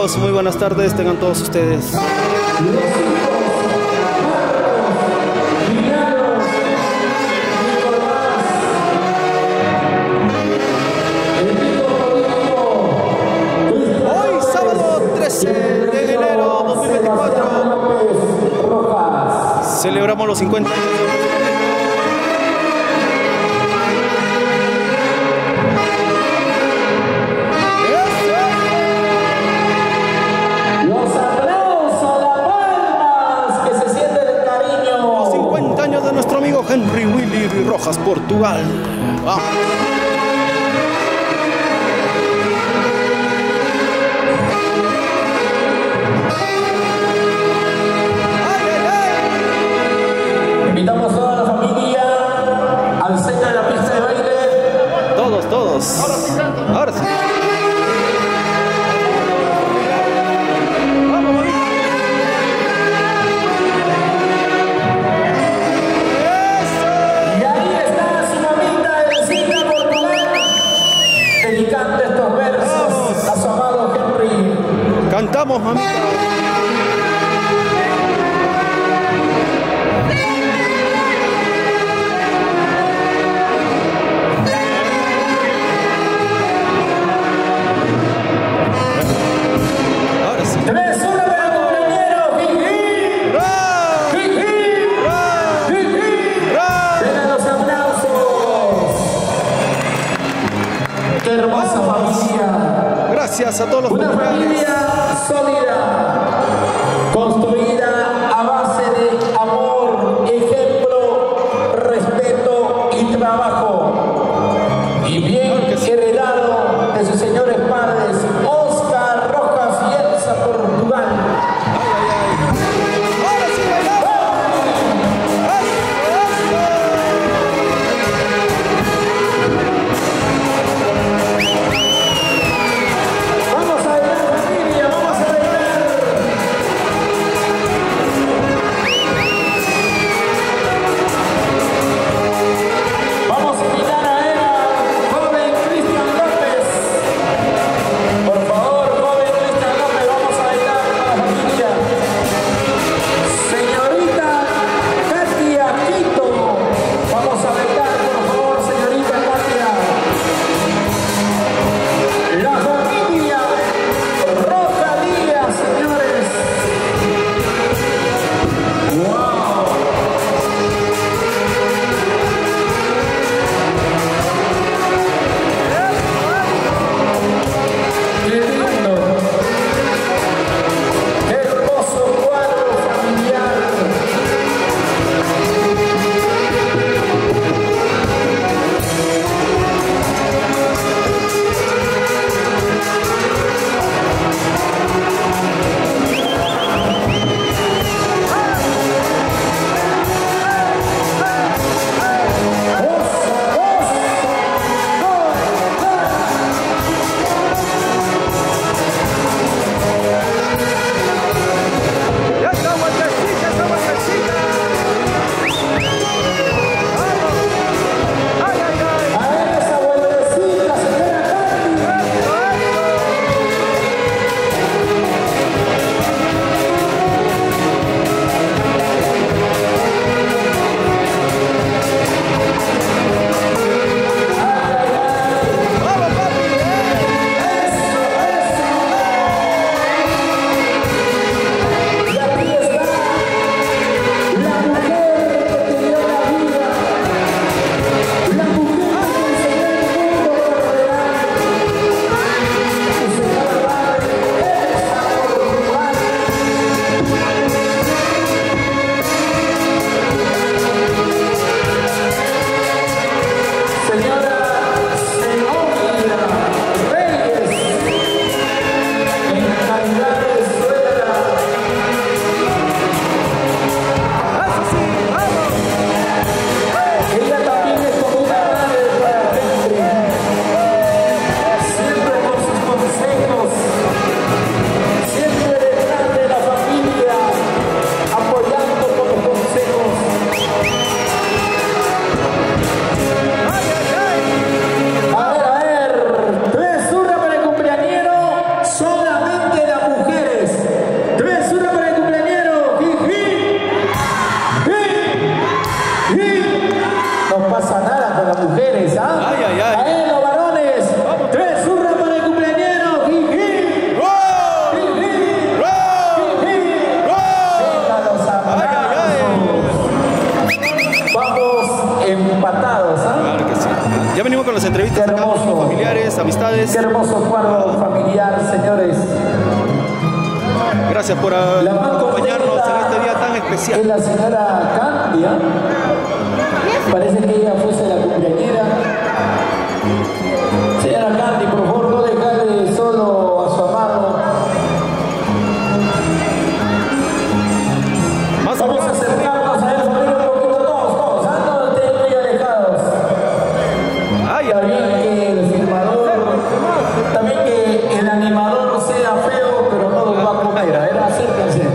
amigos, muy buenas tardes, tengan todos ustedes. Hoy sábado 13 de enero 2024 celebramos los 50 años de nuestro amigo Henry Willy Rojas, Portugal. Vamos. Invitamos a toda la familia al centro de la pista de baile. Todos, todos. Ahora sí. Cantamos, mamita. Ahora sí. 3-1 para el compañero. Denle los aplausos. Qué hermosa familia. Gracias a todos los Una familia sólida, construida a base de amor, ejemplo, respeto y trabajo. Y bien heredado de sus señores padres, Oscar Rojas y Elsa Portugal. Ahora sí bailamos. Vamos a bailar, familia, vamos a bailar. amigos, familiares, amistades. Qué hermoso cuadro familiar, señores. Gracias por acompañarnos en este día tan especial. Es la señora Candia. Parece que ella fuese la cumpleañera. Señora Candy, por favor, no dejarle solo a su amado. Vamos a acercarnos a él, familia, un poquito todos, ando muy alejados. También que el filmador, también que el animador sea feo, pero no los va a comer. A ver, acérquense.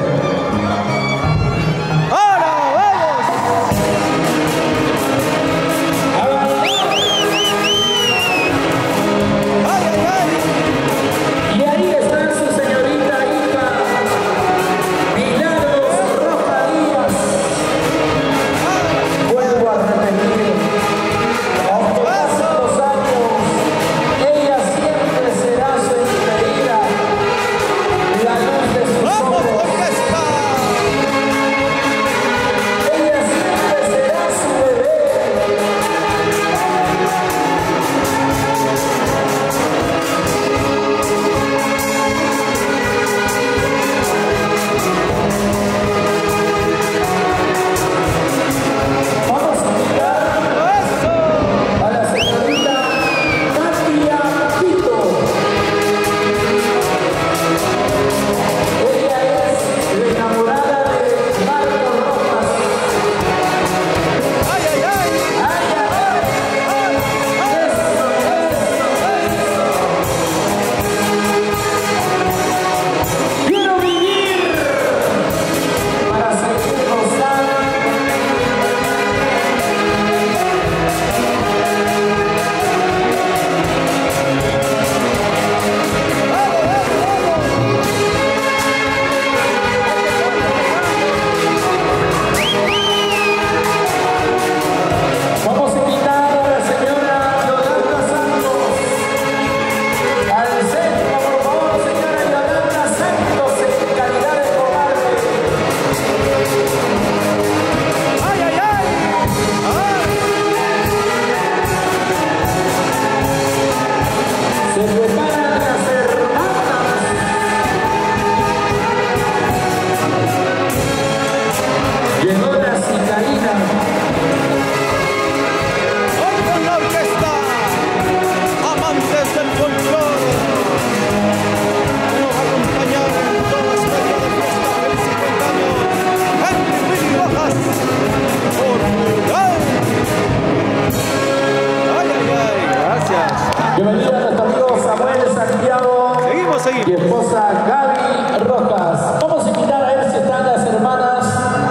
Bienvenido a nuestro amigo Samuel Santiago y esposa Gaby Rojas. Vamos a invitar a ver si están las hermanas.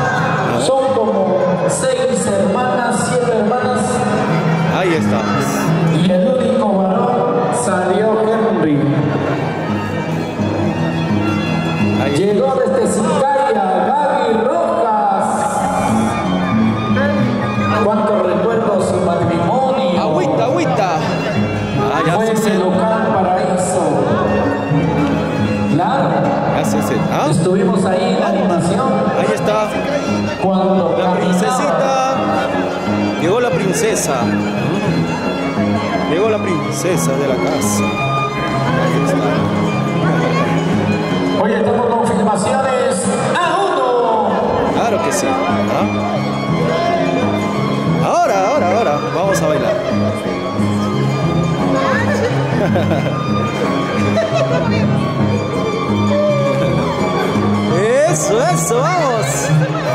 Son como 6 hermanas, 7 hermanas. Ahí estamos. Y el único varón salió Henry. Llegó desde Sincaya, Gaby Rojas. ¿Cuántos recuerdos su matrimonio? Agüita, agüita. Fue ese local paraíso. Claro. Estuvimos ahí en la animación. Ahí está. Cuando la princesita. Llegó la princesa. Llegó la princesa de la casa. Ahí está. Hoy estamos con filmaciones A1. Claro que sí. Ahora. Vamos a bailar. Eso, vamos.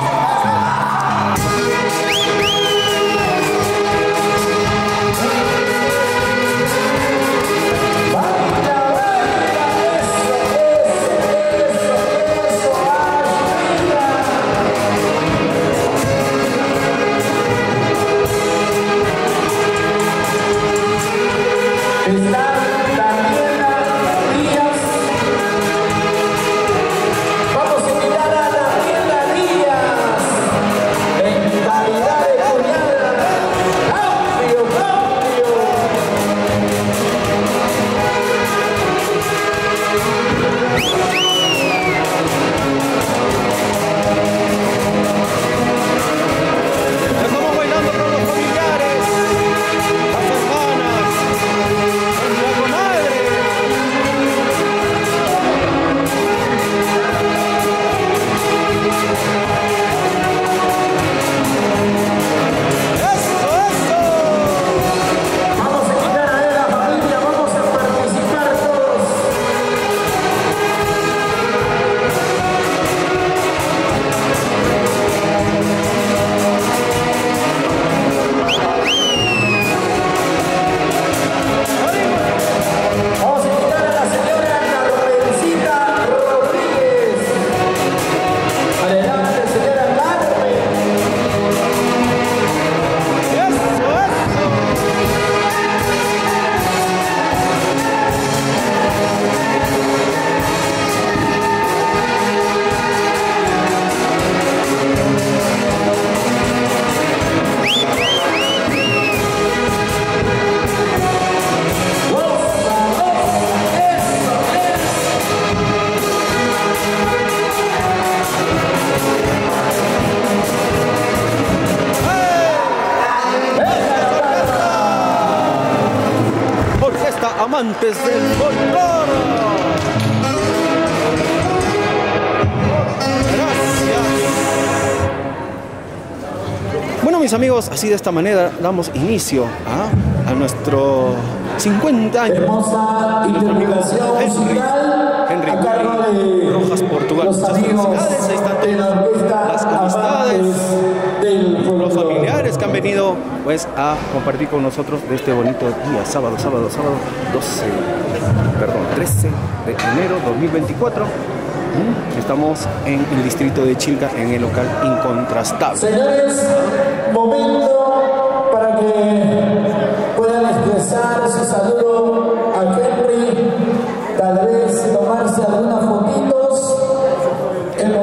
Vamos a invitar a Daniela Díaz. Estamos bailando con los familiares, las hermanas. amantes del folclore. Gracias. Bueno, mis amigos, así de esta manera damos inicio a nuestro 50 años. Hermosa interpretación musical Henry a cargo de Rojas, Portugal. los Muchas amigos felicidades. Ahí están de la orquesta las amistades, del los folclore. familiares que han venido pues a compartir con nosotros de este bonito día, sábado 13 de enero 2024. Estamos en el distrito de Chilca, en el local Incontrastable. Señores, momento para que puedan expresar su saludo a Henry, tal vez tomarse algunas fotitos. El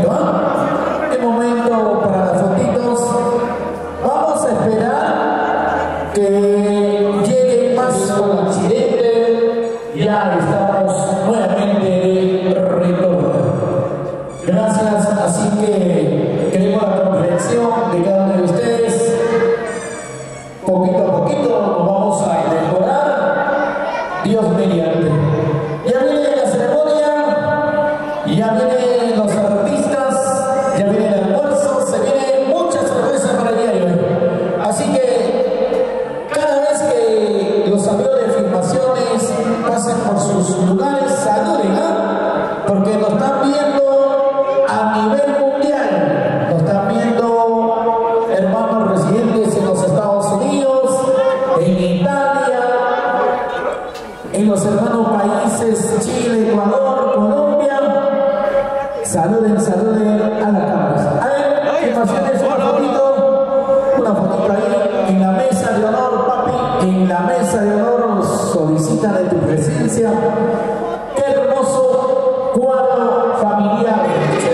momento para las fotitos. Vamos a esperar que llegue más con accidente. Ya estamos nuevamente de retorno. Gracias, así que queremos la comprensión de cada uno de ustedes. Poquito a poquito nos vamos a mejorar, Dios mediante. Ya viene la ceremonia, ya vienen los artistas, ya viene el almuerzo, se vienen muchas sorpresas para el día de hoy. Así que cada vez que los amigos de filmaciones pasen por sus lugares, saluden, porque nos están viendo a nivel mundial, nos están viendo hermanos residentes en los Estados Unidos, en Italia, en los hermanos países Chile, Ecuador, Colombia. Saluden a la cámara. A ver, filmaciones, una fotito ahí en la mesa de honor, papi, en la mesa de honor solicitan de tu presencia. Qué hermoso cuadro familiar.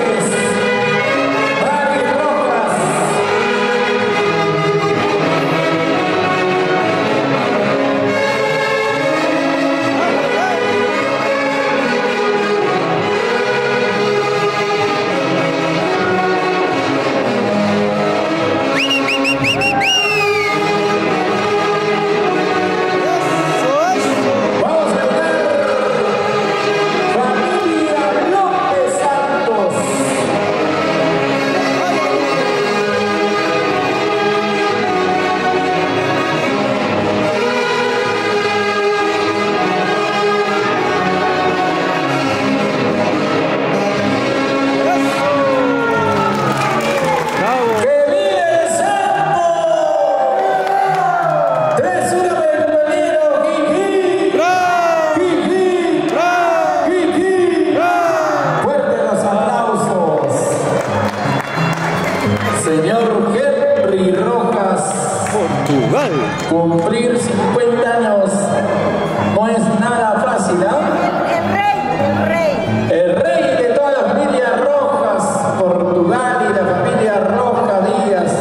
Señor Henry Rojas, Portugal. cumplir 50 años no es nada fácil, El rey de toda la familia Rojas, Portugal, y la familia Rojas Díaz.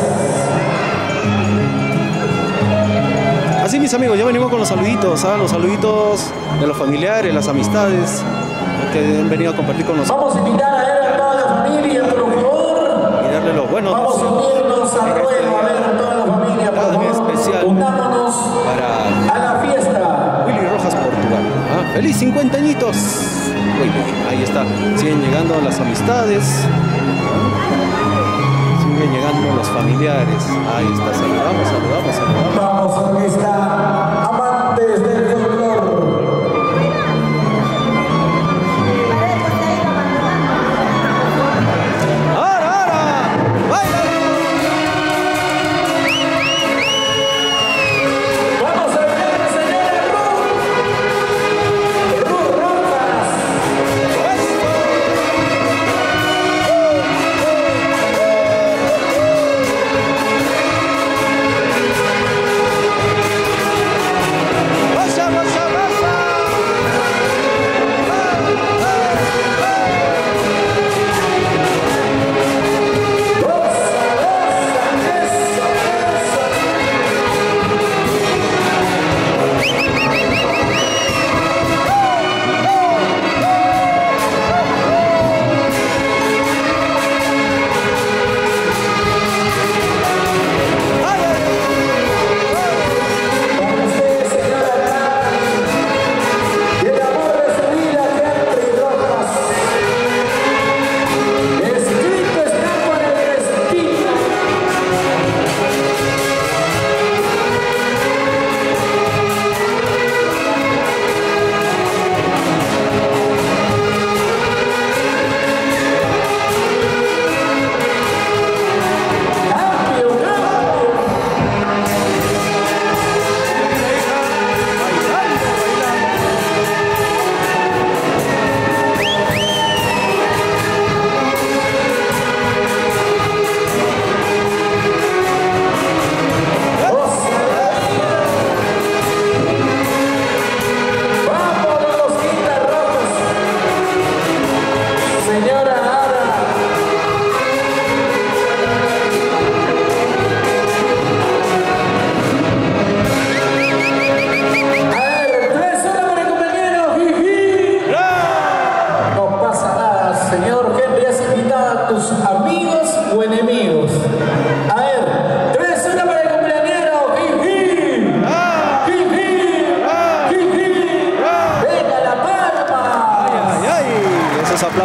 Así, mis amigos, ya venimos con los saluditos, los saluditos de los familiares, las amistades que han venido a compartir con nosotros. Vamos a invitar a él a toda la familia, por favor. Y darle los buenos. Vamos a unirnos al ruego, a ver a toda la familia, por Muy favor. especial Unámonos para a la fiesta. Willy Rojas, Portugal. ¡Feliz 50 añitos! Uy, ahí está. Siguen llegando las amistades. Siguen llegando los familiares. Ahí está. Saludamos. Vamos, orquesta, amantes del folclore.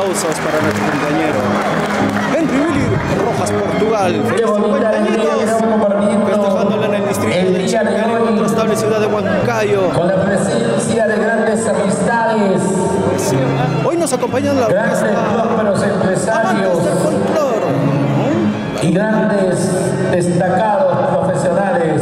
Aplausos para nuestro compañero Henry Willy Rojas, Portugal. Qué bonita alegría que estamos compartiendo Festejándole en el distrito de Chiclayo, en nuestra estable ciudad de Huancayo. con la presencia de grandes amistades, Sí. Hoy nos acompañan la grandes orquesta prósperos empresarios Amantes del Folclor. y grandes destacados profesionales.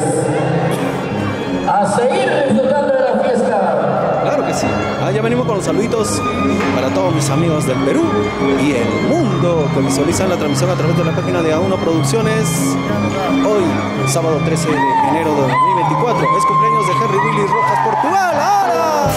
A seguir disfrutando de la fiesta. Claro que sí. Ya venimos con los saluditos para todos mis amigos del Perú y el mundo que visualizan la transmisión a través de la página de A1 Producciones. Hoy, sábado 13 de enero de 2024, es cumpleaños de Henry Willy Rojas, Portugal. ¡Ahora!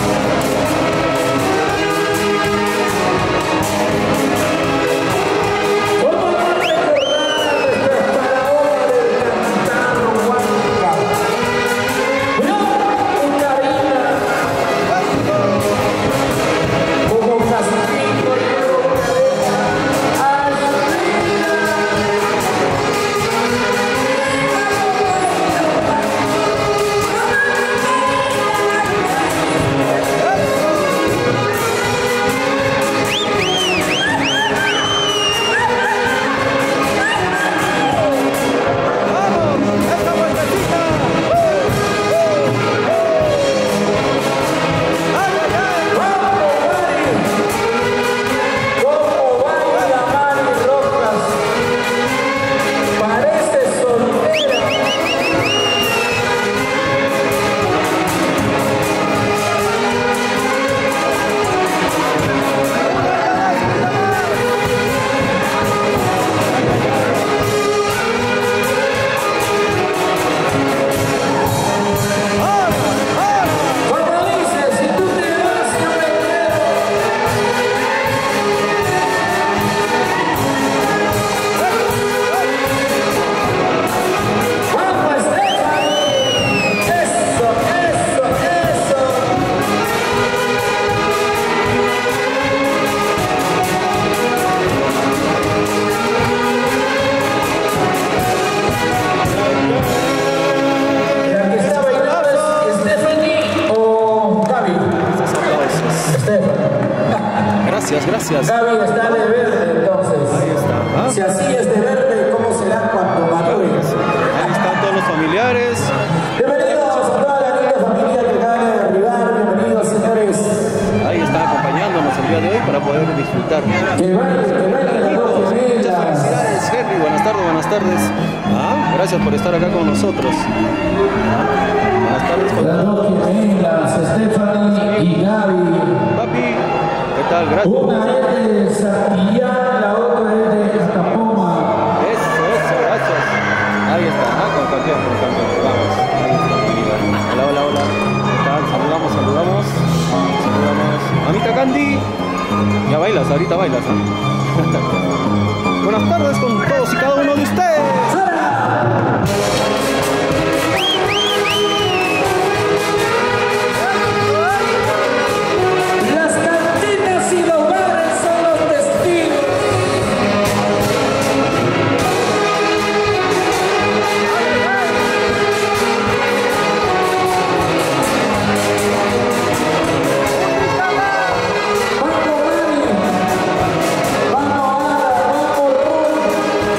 Gracias. Gaby está de verde, entonces. Ahí está. Si así es de verde, ¿cómo será cuando madure? Ahí están todos los familiares. Bienvenidos a toda la linda familia que acaba de arribar. Bienvenidos, señores. Ahí están acompañándonos el día de hoy para poder disfrutar. Que bailen las dos Muchas gemelas. felicidades, Henry. Buenas tardes, buenas tardes. Gracias por estar acá con nosotros. Buenas tardes. Las dos gemelas, Stephanie y Gaby. Papi, ¿qué tal? Gracias. Una es de Santillán, la otra es de Atapoma. Eso, gracias. Ahí está, con campeón. Vamos. Ahí está mi vida. Hola. ¿Qué tal? Saludamos. Mamita Candy. Ya bailas, ahorita bailas. Buenas tardes con todos y cada uno de ustedes. Las cantinas y los bares son los testigos. Vamos, Mari. Vamos, Ara. Vamos, Ron.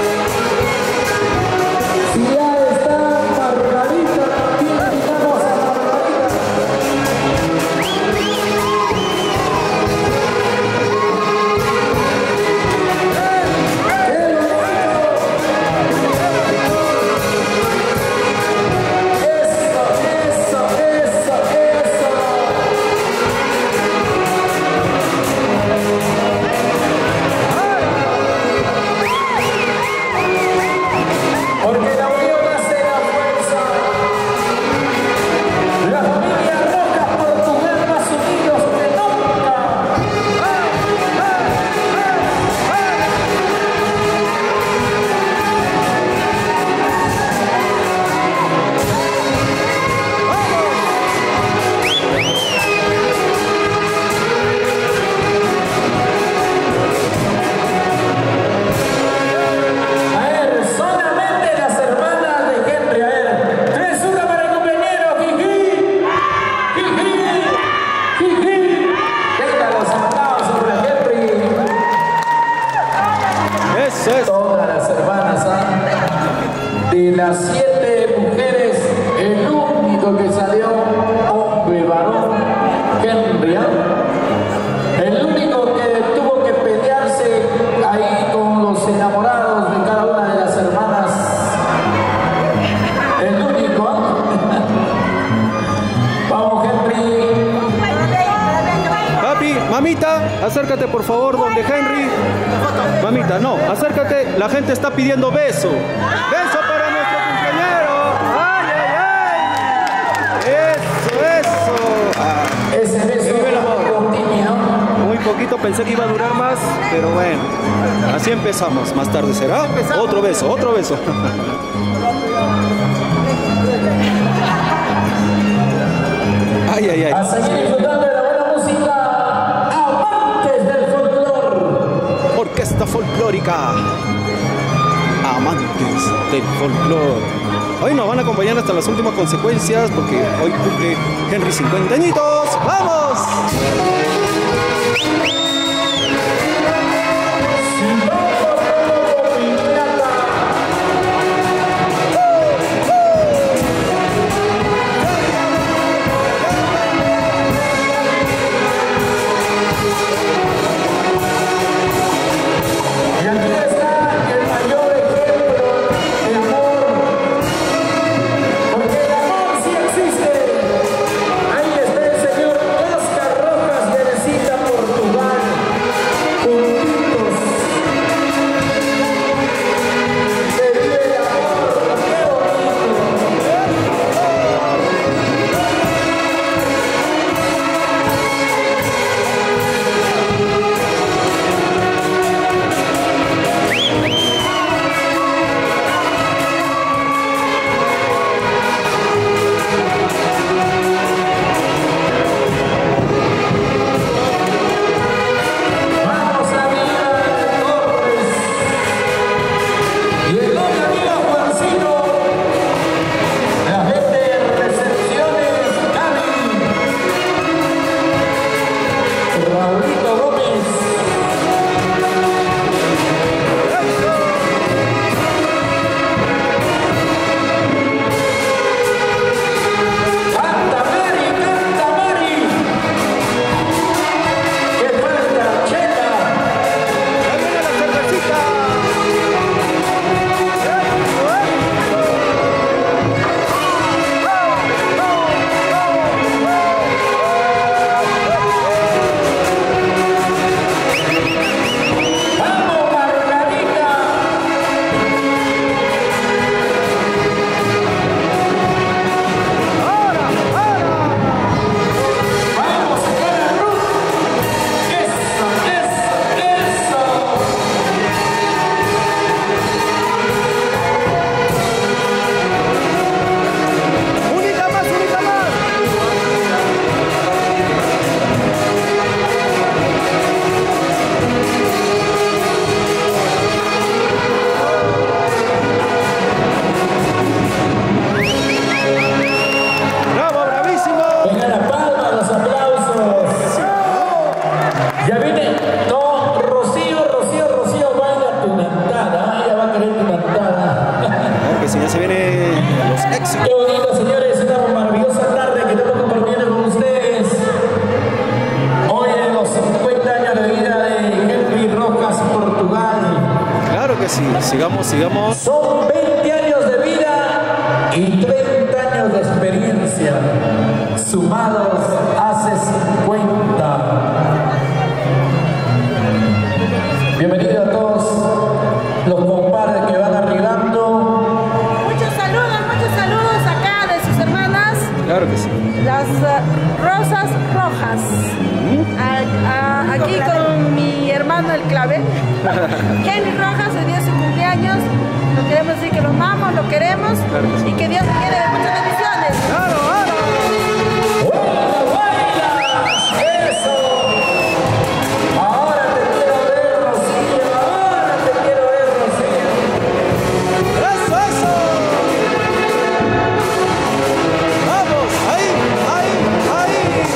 Eso es. Todas las hermanas, de las 7 mujeres, el único que salió, hombre varón, Henry, el único que tuvo que pelearse ahí con los enamorados de cada una de las hermanas, el único. Vamos, Henry. Papi, mamita, acércate por favor donde Henry. Mamita, no, acércate, la gente está pidiendo beso. Beso para nuestro cumpleañero. ¡Ay, ay, ay! Eso, eso. Ah, Ese beso vive el amor. con timio. Muy poquito, pensé que iba a durar más, pero bueno, así empezamos. Más tarde será otro beso, otro beso. Ay, ay, ay. A seguir disfrutando de la buena música, amantes del folclore. Orquesta folclórica. Amantes del folclore. Hoy nos van a acompañar hasta las últimas consecuencias porque hoy cumple Henry 50 añitos. ¡Vamos! Y aquí está el mayor ejemplo de amor, porque el amor sí existe. Ahí está el señor Oscar Rojas de Visita Portugal, juntitos. Se vive el amor, qué bonito. Vamos arriba, Torres. Y el hombre amigo Juancito. La gente de recepciones, Gaby. Raulito Gómez. Canta Mary, canta Mary. Que falta, Chela. ¡Ya viene la cervecita! Vamos, Margarita. ¡Ahora! ¡Ahora! Vamos, señora Ruth. Eso, eso, eso. ¡Unita más, unita más! ¡Bravo, bravísimo! Venga la palma, los aplausos. Ya viene. No, Rocío, baila tu cantada. Ella va a querer tu cantada. Claro que sí, ya se vienen los éxitos. Qué bonito, señores. Una maravillosa tarde que estamos compartiendo con ustedes. Hoy en los 50 años de vida de Henry Rojas, Portugal. Claro que sí, sigamos, sigamos. Son 20 años de vida y 30 años de experiencia. Sumados hace 50. Bienvenido a todos los compadres que van arribando. Muchos saludos acá de sus hermanas, Claro que sí. las Rosas Rojas. Aquí con mi hermano el clavel, Henry Rojas, hoy día es su cumpleaños. Lo queremos decir que lo amamos, lo queremos Claro que sí. y que Dios le llene de muchas bendiciones. ¡Claro, claro! ¡Baila! ¡Eso! Ahora te quiero ver, Rocío. Ahora te quiero ver, Rocío. ¡Eso, eso! ¡Vamos! ¡Ahí, ahí, ahí!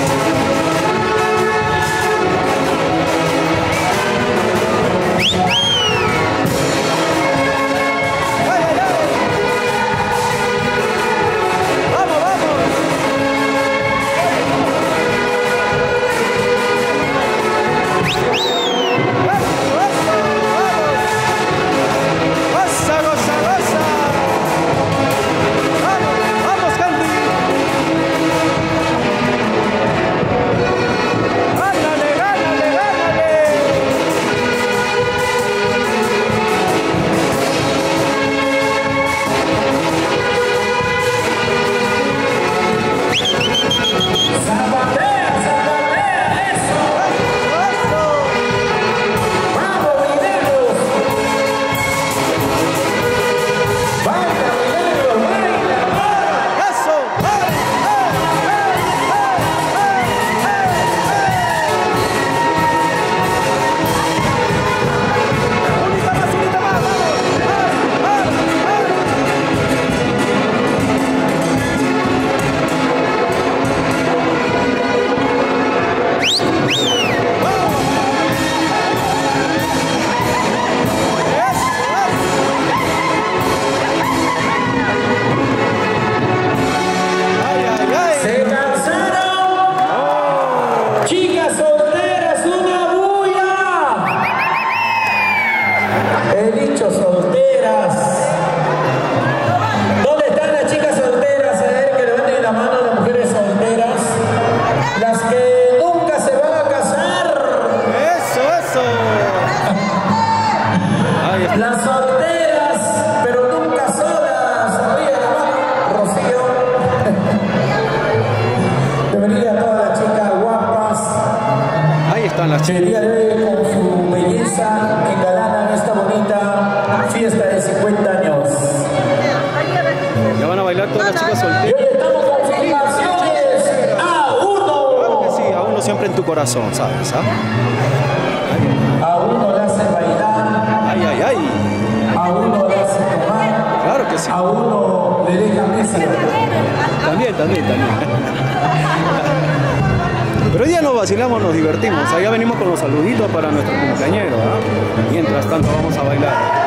están las que el día de hoy con su belleza engalanan esta bonita fiesta de 50 años. Ya van a bailar todas las chicas Y solteras. hoy estamos con filmaciones a uno. Claro que sí, a uno siempre en tu corazón, ¿sabes? ¿Ah? A uno le hace bailar, Ay, ay, ay. a uno le hace tomar, Claro que sí. a uno le deja mesa. También. Pero hoy día nos vacilamos, nos divertimos. Allá venimos con los saluditos para nuestro cumpleañero, ¿ah? Mientras tanto vamos a bailar.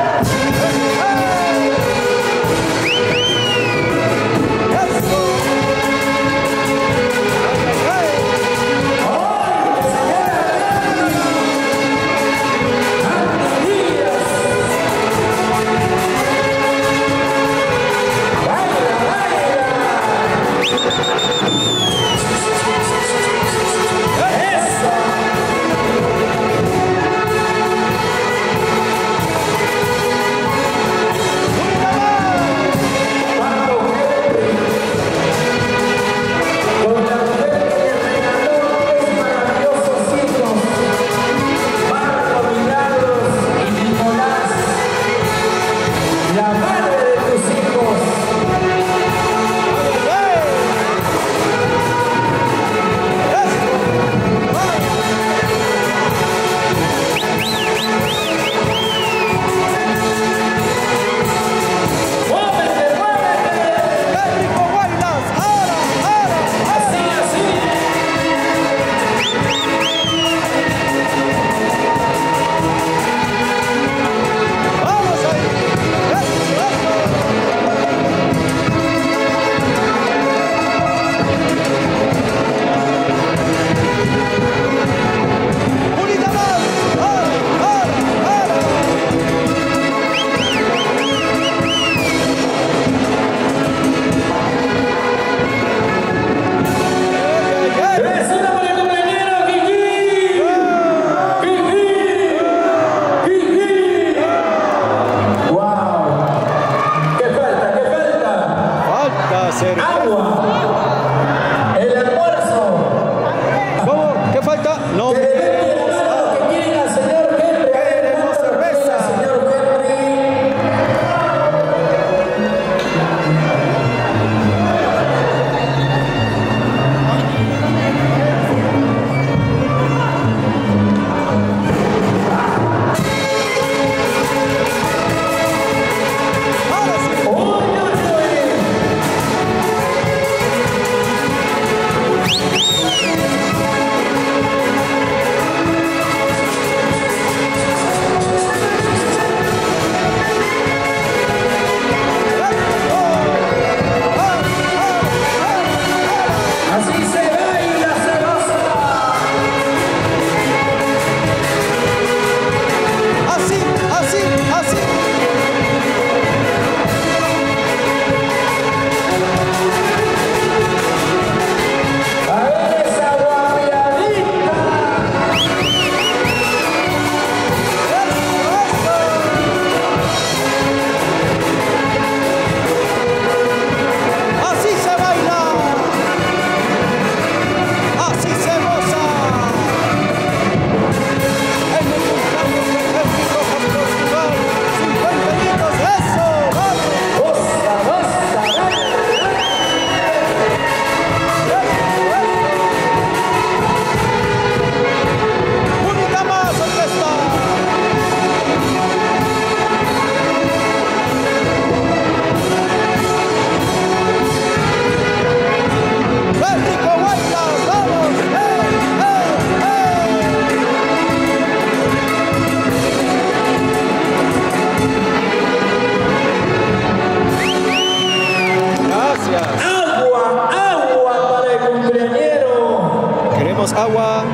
agua.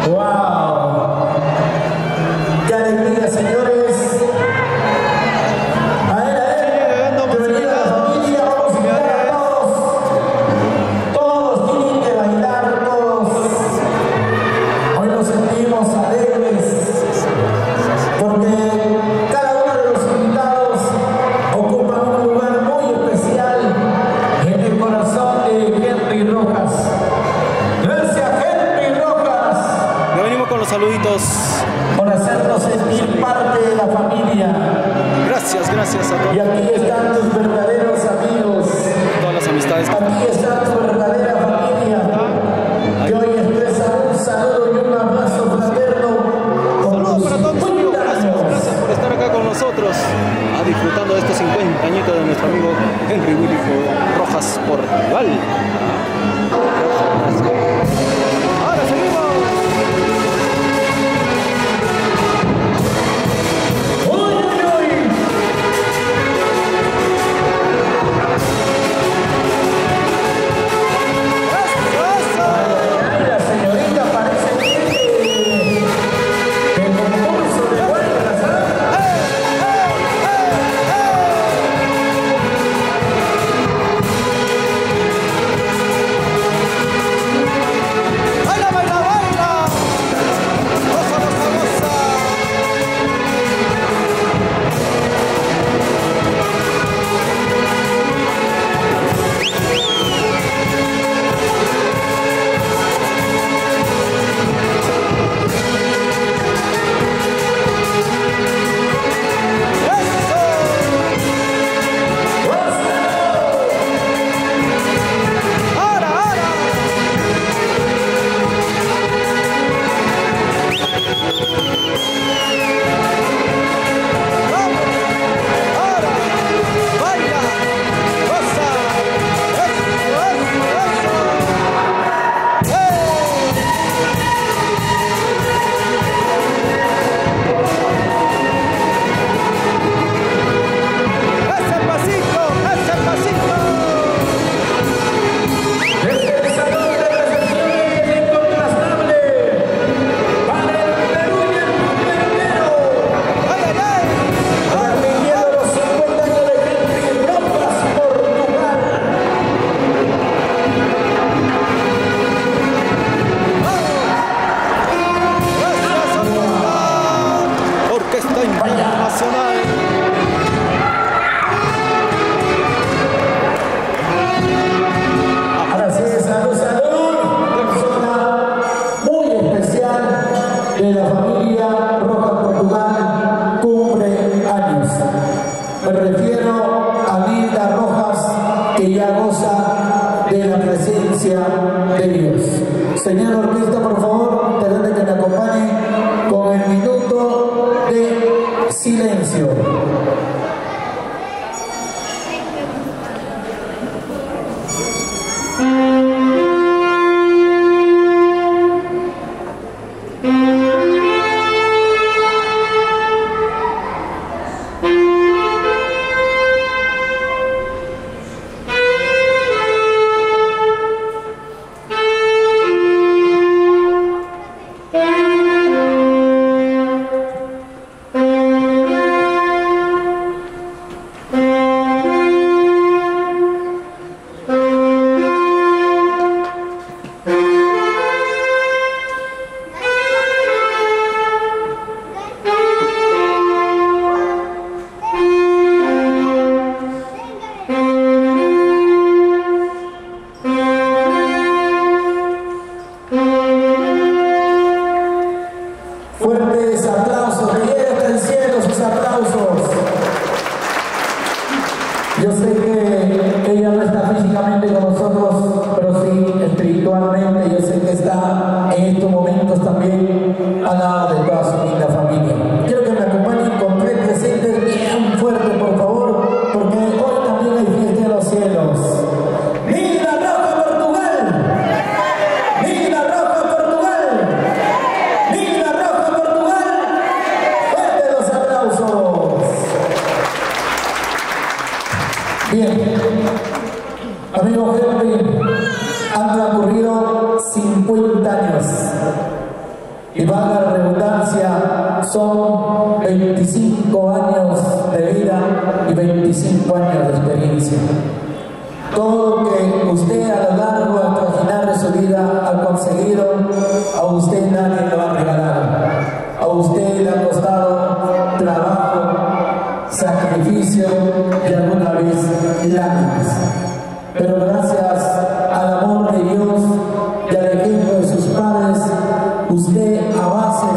¡Wow! ¡Qué alegría, señores! A ver, de la familia, vamos a invitar a todos. Todos tienen que bailar, todos. Hoy nos sentimos alegres, porque cada uno de los invitados ocupa un lugar muy especial en el corazón de Henry Rojas. Gracias, Henry Rojas. Ya venimos con los los saluditos. Por hacernos sentir parte de la familia. Gracias, gracias a todos. Y aquí están tus verdaderos amigos. Todas las amistades. Aquí está tu verdadera familia. Que hoy expresa un saludo y un abrazo fraterno. Saludos para todos mis amigos. Gracias por estar acá con nosotros. Disfrutando de estos 50 añitos de nuestro amigo Henry Willy Rojas Portugal. Ahora seguimos. Señor orquesta, por favor, te que me acompañe con el minuto de silencio. Fuertes aplausos, que lleguen hasta el cielo sus aplausos. Yo sé que ella no está físicamente con nosotros, pero sí espiritualmente. Yo sé que está en estos momentos también al lado de toda su linda familia. Quiero que me acompañen con tres presentes bien fuertes, por favor, porque hoy también hay fiesta en los cielos. ¡Negra Roja Portugal! ¡Negra Roja Portugal! ¡Negra Roja Portugal! ¡Fuerte los aplausos! Bien, amigo Henry, han transcurrido 50 años y valga la redundancia, son 25 años de vida y 25 años de experiencia. Todo lo que usted a lo largo al trajinar de su vida ha conseguido, a usted nadie lo ha regalado. A usted le ha costado trabajo, sacrificio y alguna vez lágrimas. Pero gracias al amor de Dios y al ejemplo de sus padres, usted a base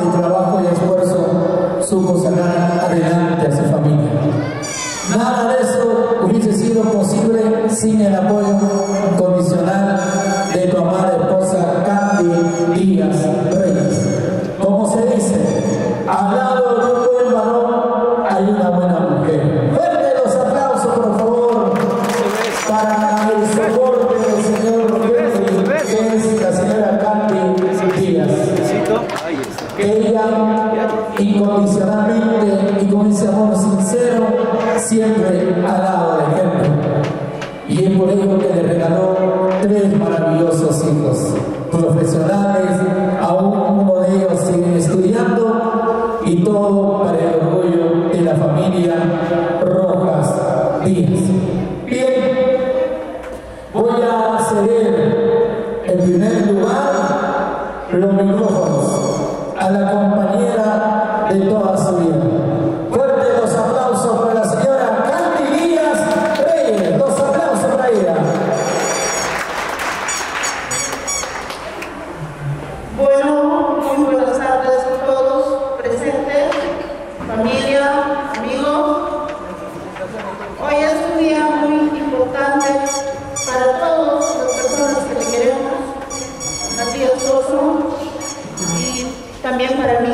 que ella incondicionalmente y con ese amor sincero siempre ha dado el ejemplo. Y es por ello que le regaló 3 maravillosos hijos profesionales, aún uno de ellos sigue estudiando, y todo para el orgullo de la familia Rojas Díaz. Bien, voy a ceder en primer lugar los micrófonos a la compañera de toda su vida. Fuerte los aplausos para la señora Candy Díaz Reyes. Los aplausos para ella. Bueno, muy buenas tardes a todos presentes, familia, amigos. Hoy es un día muy importante para todas las personas que le queremos, a ti esposo, y también para mí.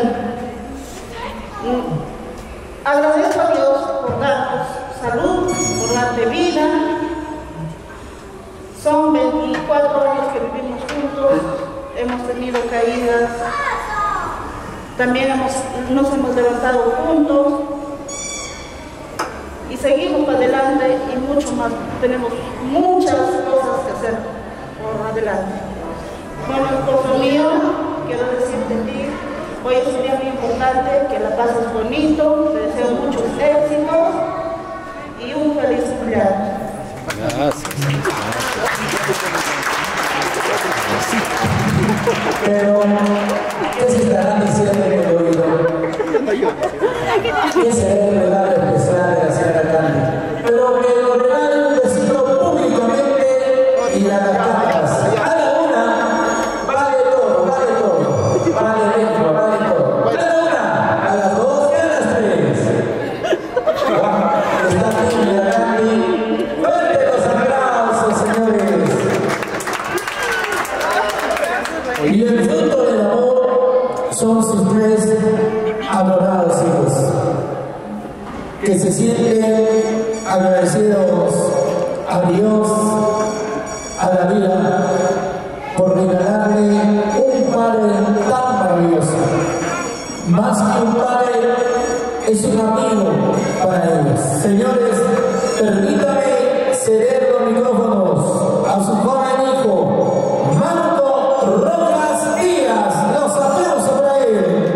Agradezco a Dios por darnos salud, por darle vida. Son 24 años que vivimos juntos, hemos tenido caídas, también nos hemos levantado juntos y seguimos para adelante, y mucho más. Tenemos muchas cosas que hacer por adelante. Bueno, esposo mío, quiero decirte a ti, hoy es un día muy importante, que la pases bonito, te deseo muchos éxitos y un feliz cumpleaños. Gracias. Pero, ¿qué se estarán diciendo en el oído? ¿Qué será el regalo especial de la señora Candy? Pero que lo regalen un besito públicamente y a las cámaras. A la una, vale todo, vale todo. Vale dentro, vale todo. A la una, a las 2 y a las 3. Está aquí la Candy. Fuerte los aplausos, señores. Y el fruto del amor son sus 3 adorados hijos, que se sienten agradecidos a Dios, a la vida, por regalarle un padre tan maravilloso. Más que un padre, es un amigo para ellos. Señores, permítame ceder los micrófonos a su joven hijo, Marco Rojas Díaz. Los aplausos para él.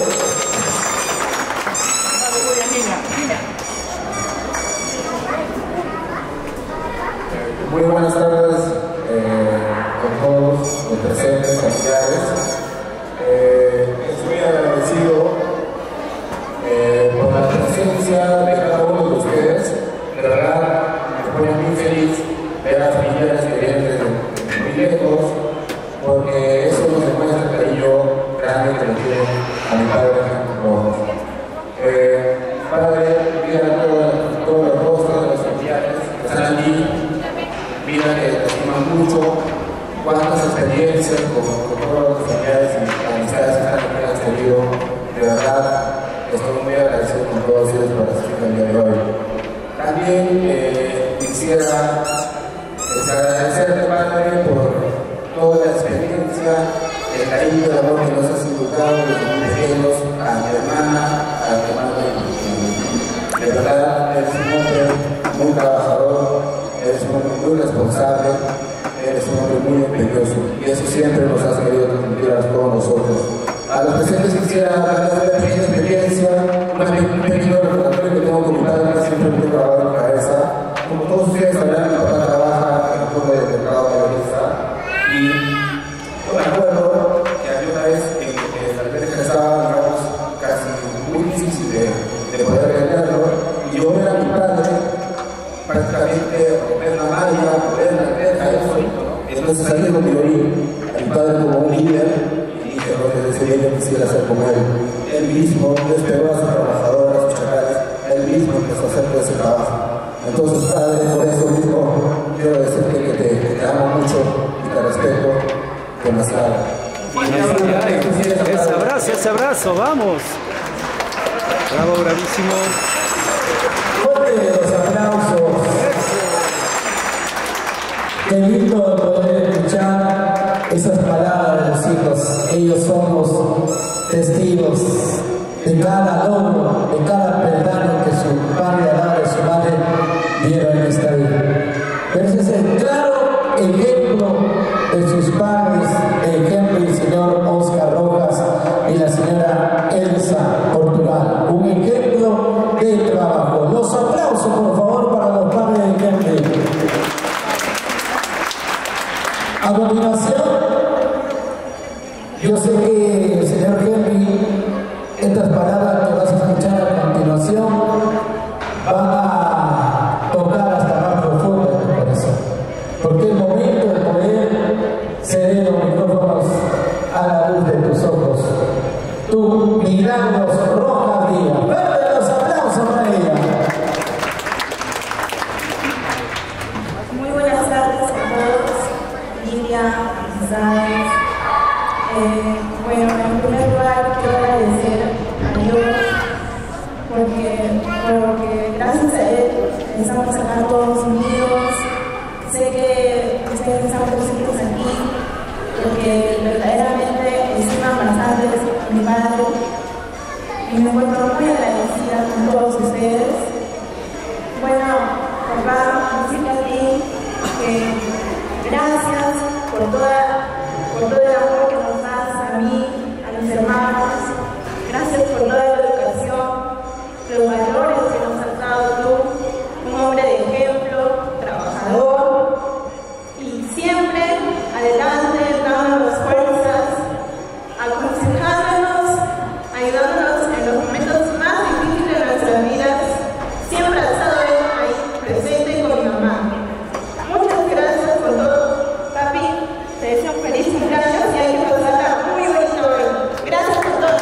Muy buenas tardes con todos los presentes, familiares. Estoy agradecido por la presencia de cada uno de ustedes. De verdad, me pone muy feliz ver a familiares que vienen desde muy lejos, porque eso nos demuestra el cariño grande que le tienen a mi padre Rojas. Padre, mira todos los rostros de los familiares que están aquí. Mira que te estiman mucho, cuántas experiencias con todos los familiares y amistades que han tenido. De verdad, estoy muy agradecido con todos ellos por asistir el día de hoy. También quisiera agradecerte, Padre, por toda la experiencia, el cariño y el amor que nos has inculcado desde muy pequeños, a mi hermana, a mi hermano. De verdad, eres un hombre muy trabajador, eres un hombre muy responsable, eres un hombre muy imperioso, y eso siempre nos has querido transmitir a todos nosotros. A los presentes quisiera dar una pequeña experiencia, un pequeño recordatorio que tengo con mi padre, que siempre me tengo grabado en la cabeza. Como todos ustedes sabrán, mi papá trabaja en el fondo del mercado mayorista, y yo me acuerdo que había una vez en que la empresa estaba, digamos, casi muy difícil de poder venderlo, y yo ver a mi padre prácticamente romper la malla, poner la teta, eso solito, ¿no? Entonces ahí es donde yo vi a mi padre como un líder, y dije, no, que ese día yo quisiera ser como él. Él mismo despegó a sus trabajadoras, a sus chacales, él mismo empezó a hacer todo ese trabajo. Entonces, padre, por eso mismo quiero decirte que te amo mucho y te respeto demasiado. Ese abrazo, vamos. Bravo, bravísimo. Fuerte los aplausos. Qué lindo poder escuchar esas palabras de los hijos. Ellos somos testigos. que, señor Henry, estas palabras que vas a escuchar a continuación van a tocar hasta más profundo de tu corazón. Porque el momento de poder ceder los micrófonos a la luz de tus ojos. Tú, Milagros Rojas Díaz. ¡Fuerte los aplausos para ella! Muy buenas tardes a todos. Lidia, Isabel. Bueno, en primer lugar quiero agradecer a Dios porque gracias a Él estamos acá todos unidos. Sé que ustedes están presentes aquí porque verdaderamente estiman bastante a mi padre y me encuentro muy agradecida con todos ustedes. Bueno, papá, decirle a ti que gracias por todo el amor que nos das a mí, a mis hermanos. Gracias por toda la educación, los valores que nos has dado tú, un hombre de ejemplo, trabajador y siempre adelante, dándonos fuerzas, aconsejándonos, ayudándonos en los momentos más difíciles de nuestras vidas. Siempre ha estado él ahí presente con mi mamá. Muchas gracias por todo, papi. Te deseo un feliz cumpleaños y hay que pasarla muy bonito hoy. Gracias por todo.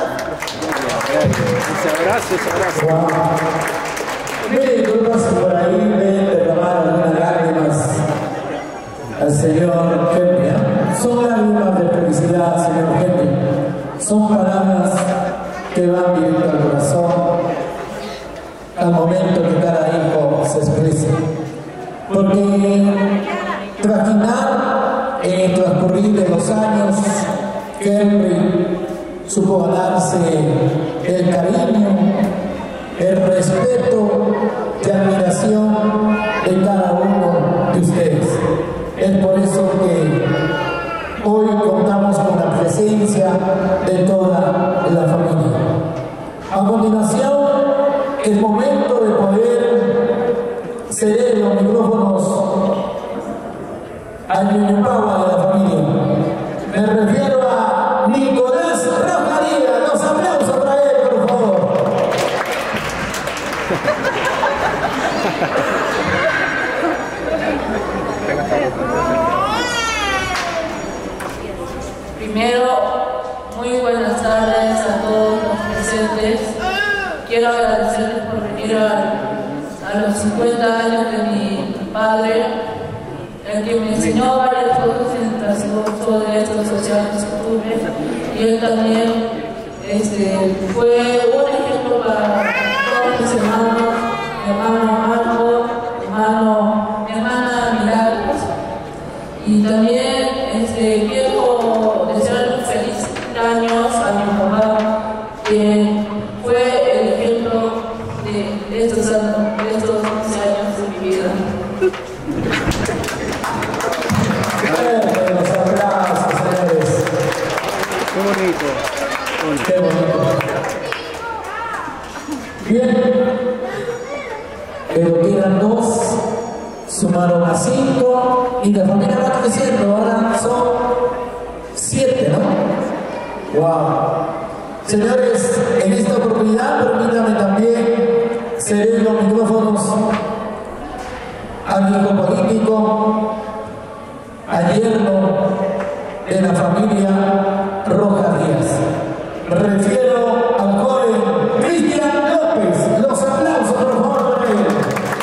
Ese abrazo. Mire, disculpas por ahí me derramaron algunas lágrimas al señor Henry. Son lágrimas de felicidad, señor Henry. Son palabras que van directo al corazón al momento que cada hijo se exprese. Porque trajinar en el transcurrir de los años, Henry supo ganarse el cariño, el respeto y admiración de cada uno de ustedes. Es por eso que hoy contamos con la presencia de toda la familia. A continuación, es momento de poder ceder los micrófonos al niño Pava de la familia. Me refiero a Nicolás Rojaría. Los aplausos para él, por favor. Primero, muy buenas tardes a todos los presentes. Quiero agradecerles por venir a los 50 años de mi padre, el que me enseñó varias cosas en el transcurso de estos 8 años que tuve. Y él también fue un ejemplo para todos mis hermanos, mi hermano Marco, mi hermana Milagros. Y también quiero desearle un feliz cumpleaños a mi papá, que fue el ejemplo de estos 11 años de mi vida. Los aplausos, señores. Qué bonito. Qué bonito. Bien, pero quedan 2, sumaron a 5 y la familia va creciendo, ahora son 7, ¿no? ¡Wow! Señores, en esta oportunidad permítanme también ceder los micrófonos al hijo político, al yerno de la familia Rojas Díaz. Me refiero al joven Cristian López. Los aplausos, por favor, para él.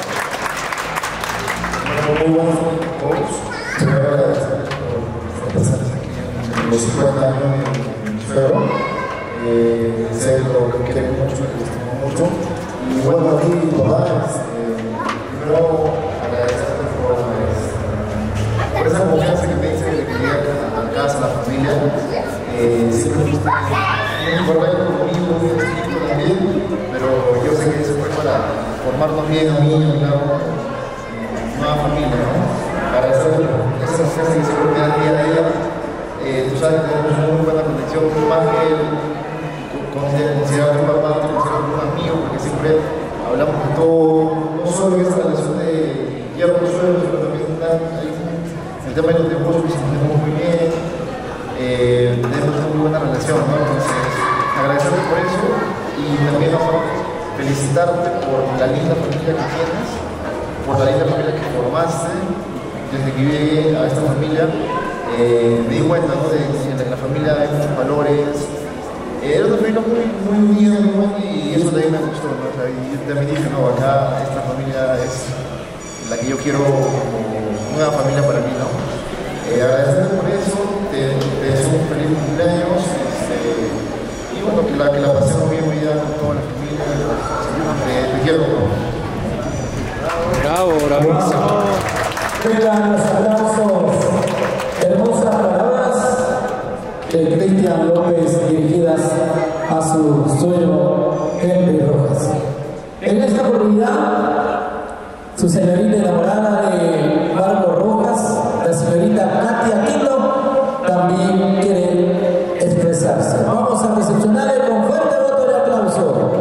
Muy buenos a todos. Quiero agradecer por estar aquí en los 50 años de mi suegro. Sé lo que quiero mucho, que estimo mucho. Y bueno, a ti, papá, primero agradecerte por esa confianza que me dice de que llegas a la casa, a la familia. Siempre fuiste muy correcto conmigo, muy estricto también, pero yo sé que eso fue para formarnos bien a mí y a mi nueva familia, ¿no? Para esa confianza que siempre me da día a día. Tú sabes que tenemos una muy buena conexión, más que considerar a tu papá, te considero un amigo, porque siempre hablamos de todo, no solo esta relación de hierro suelo, sino también el tema de los negocios, nos entendemos muy bien, tenemos una muy buena relación, ¿no? agradecerte por eso y también, amor, felicitarte por la linda familia que tienes, por la linda familia que formaste. Desde que llegué a esta familia me di cuenta, ¿no?, de que en la familia hay muchos valores. Era una familia muy unida, y eso también me gustó, ¿no? O sea, y yo también dije, no, acá esta familia es la que yo quiero como nueva familia para mí, ¿no? Agradecerte por eso, te deseo un feliz cumpleaños, y bueno, que la pasemos bien hoy día con toda la familia, te quiero. Bravo, bravísimo. Vengan los aplausos, hermosas palabras de Cristian López dirigidas a su suegro Henry Rojas. En esta oportunidad, su señorita enamorada de Marco Rojas, la señorita Katia Aquino, también quiere expresarse. Vamos a recepcionarle con fuerte voto de aplauso.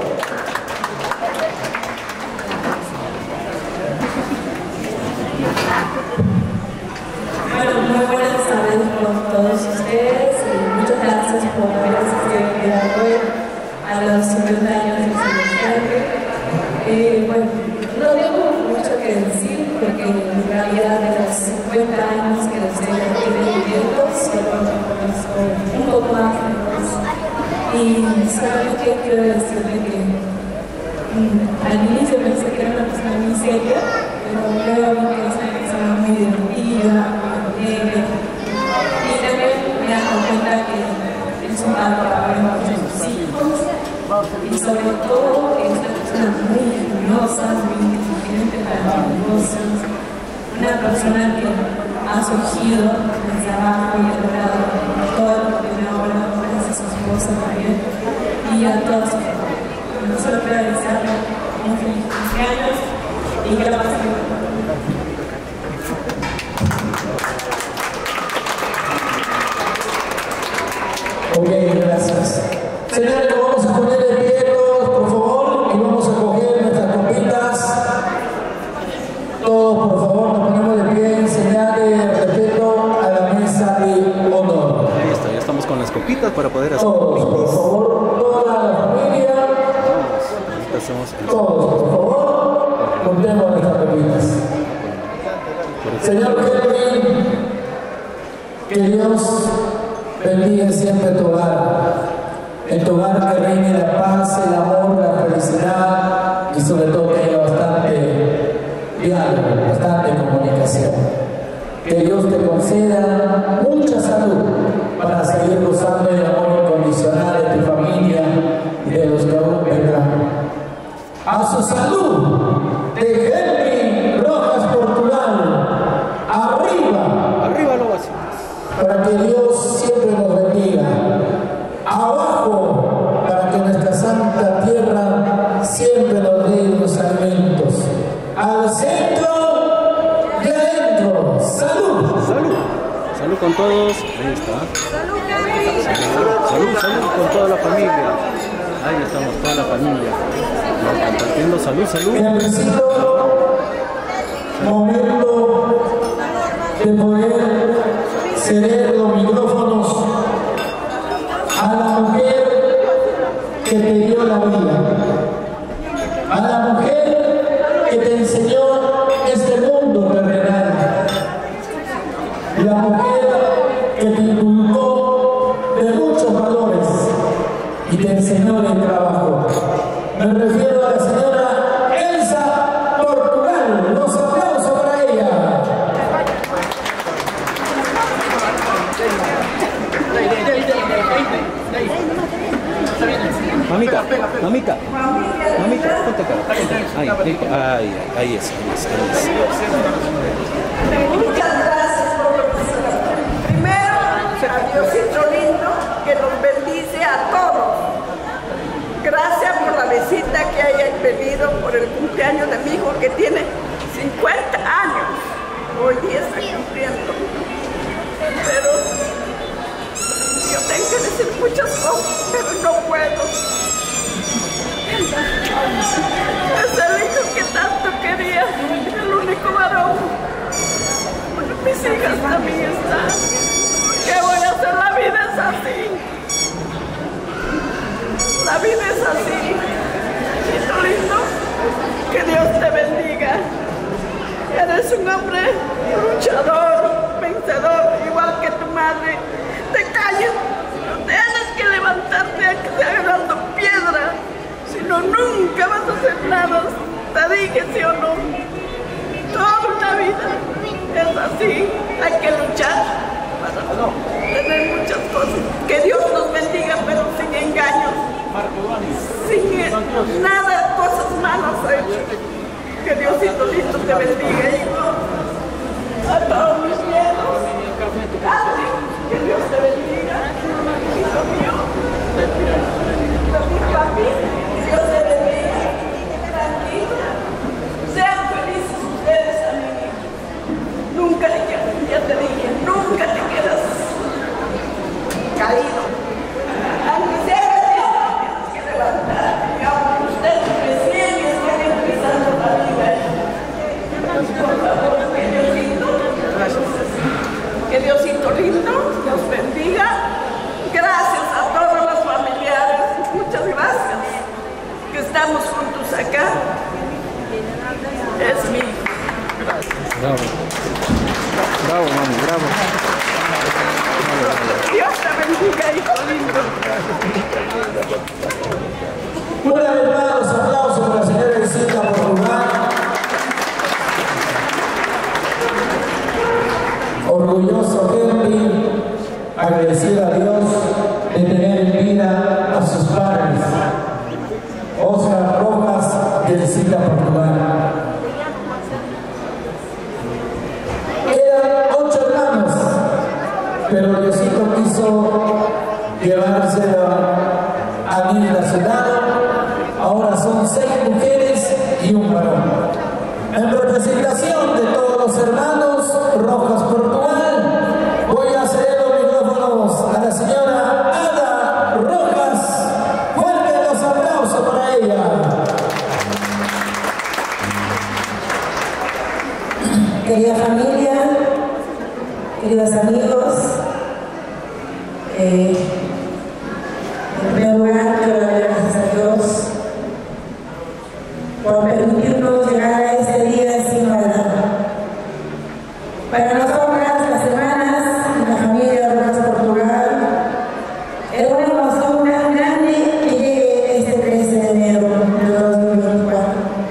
Bueno, muy buenas tardes con todos ustedes y muchas gracias por haber asistido el día de hoy a los 50 años del señor. Bueno, no tengo mucho que decir porque en realidad de los 50 años que estoy aquí viviendo solo conozco un poco más de los. Y solamente quiero decirle que al inicio pensé que era una persona muy seria, pero luego vi que es una persona muy divertida, muy alegre. Y también me he dado cuenta que es un padre para muchos hijos y sobre todo es una persona muy ingeniosa, muy inteligente para los negocios, una persona que ha surgido desde abajo y ha logrado todo lo que tiene ahora gracias a su esposa también y a todos sus familia. Solo quiero desearle un feliz cumpleaños y que la pasen bien. Ok, gracias. Señores, vamos a poner de pie todos, por favor, y vamos a coger nuestras copitas. Todos, por favor, nos ponemos de pie en señal de respeto a la mesa de honor. Ahí está, ya estamos con las copitas para poder hacer Todos, por favor, toda la familia. Ahorita hacemos el... Todos, por favor, contemos nuestras copitas. Señor Henry, que Dios bendiga siempre tu hogar. En tu hogar que reine la paz, el amor, la felicidad y sobre todo que haya bastante diálogo, bastante comunicación. Que Dios te conceda mucha salud para seguir gozando del amor incondicional de tu familia y de los que aún vendrán. A su salud, de Henry Rojas Portugal. Arriba. Arriba lo vacío. Para que Dios siempre nos bendiga. Abajo, para que nuestra santa tierra siempre nos dé los alimentos. Al centro y adentro. ¡Salud! Salud. Salud con todos. Ahí está. Salud con toda la familia. Ahí estamos, toda la familia. Compartiendo salud. Necesito momento de poder ceder los micrófonos a la mujer que te dio la vida, a la mujer que te enseñó este mundo terrenal, la mujer que te inculcó de muchos valores y te enseñó el trabajo. Me refiero a la señora Elsa Portugal. Los aplausos para ella. Mamita, ponte acá. Ahí es. Muchas gracias por participar. Primero, a Diosito lindo que nos bendice a todos. Gracias por la visita que hayan venido por el cumpleaños de mi hijo que tiene 50 años. Hoy día está cumpliendo. Pero yo tengo que decir muchas cosas, pero no puedo. Es el hijo que tanto quería, el único varón. Bueno, mis hijas también están. ¿Qué voy a hacer? La vida es así. eres un hombre luchador, vencedor, igual que tu madre. Te calles, no tienes que levantarte a que te agarrando piedra, si no nunca vas a hacer nada. Te dije, ¿sí o no? Toda una vida es así, hay que luchar para tener muchas cosas. Que Dios nos bendiga, pero sin engaños, sin nada, cosas malas ha hecho. Que Diosito lindo te bendiga, hijo. A todos mis nietos, que Dios te bendiga, hijo mío. Papi, Dios te bendiga. Tranquilo. Sean felices ustedes, amigos. Nunca te quedas, ya te dije, nunca te quedas caído. Aunque sea tienes que levantar. Y aunque ustedes recién están empezando la vida, por favor, que Diosito lindo nos bendiga. Gracias a todos los familiares, muchas gracias, que estamos juntos acá. Es mi hijo. Bravo. Bravo, mami, bravo. Dios te bendiga, hijo lindo. Una vez más, los aplausos para la señora Isita Portugal. Orgulloso Henry, agradecido a Dios de tener en vida a sus padres, Oscar Rojas de Isita Portugal. Eran 8 hermanos, pero Diosito quiso llevárselo a mí en la ciudad. Ahora son 6 mujeres y un varón. En representación de todos los hermanos Rojas Portugal, voy a ceder los micrófonos a la señora Ada Rojas. Fuertes los aplausos para ella. Querida familia, queridos amigos, en primer lugar quiero dar gracias a Dios por permitirnos llegar a este día sin maldad. Para nosotras, las hermanas y la familia Rojas Portugal, es una emoción tan grande que llegue este 13 de enero de 2024.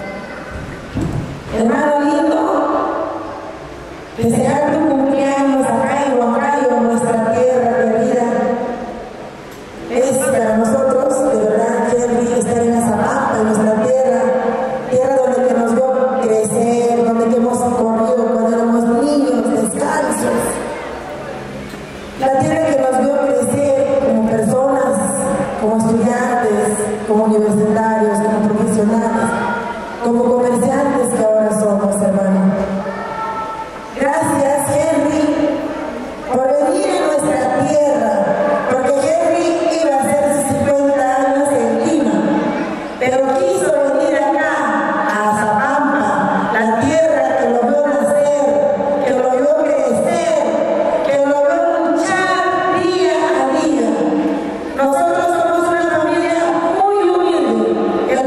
Hermano lindo, festejar tu cumpleaños acá en Huancayo, nuestra tierra querida, es para nosotros, de verdad, Henry, estar en la Zapata, en nuestra tierra donde que nos vio crecer, donde que hemos corrido cuando éramos niños, descalzos. La tierra que nos vio crecer como personas, como estudiantes, como universitarios, como profesionales, como comerciantes que ahora somos, hermano. Gracias, Henry, por venir a nuestra tierra, porque Henry iba a hacer sus 50 años en Lima, pero quiso venir acá, a Zapampa, la tierra que lo vio nacer, que lo vio crecer, que lo vio luchar día a día. Nosotros somos una familia muy humilde, que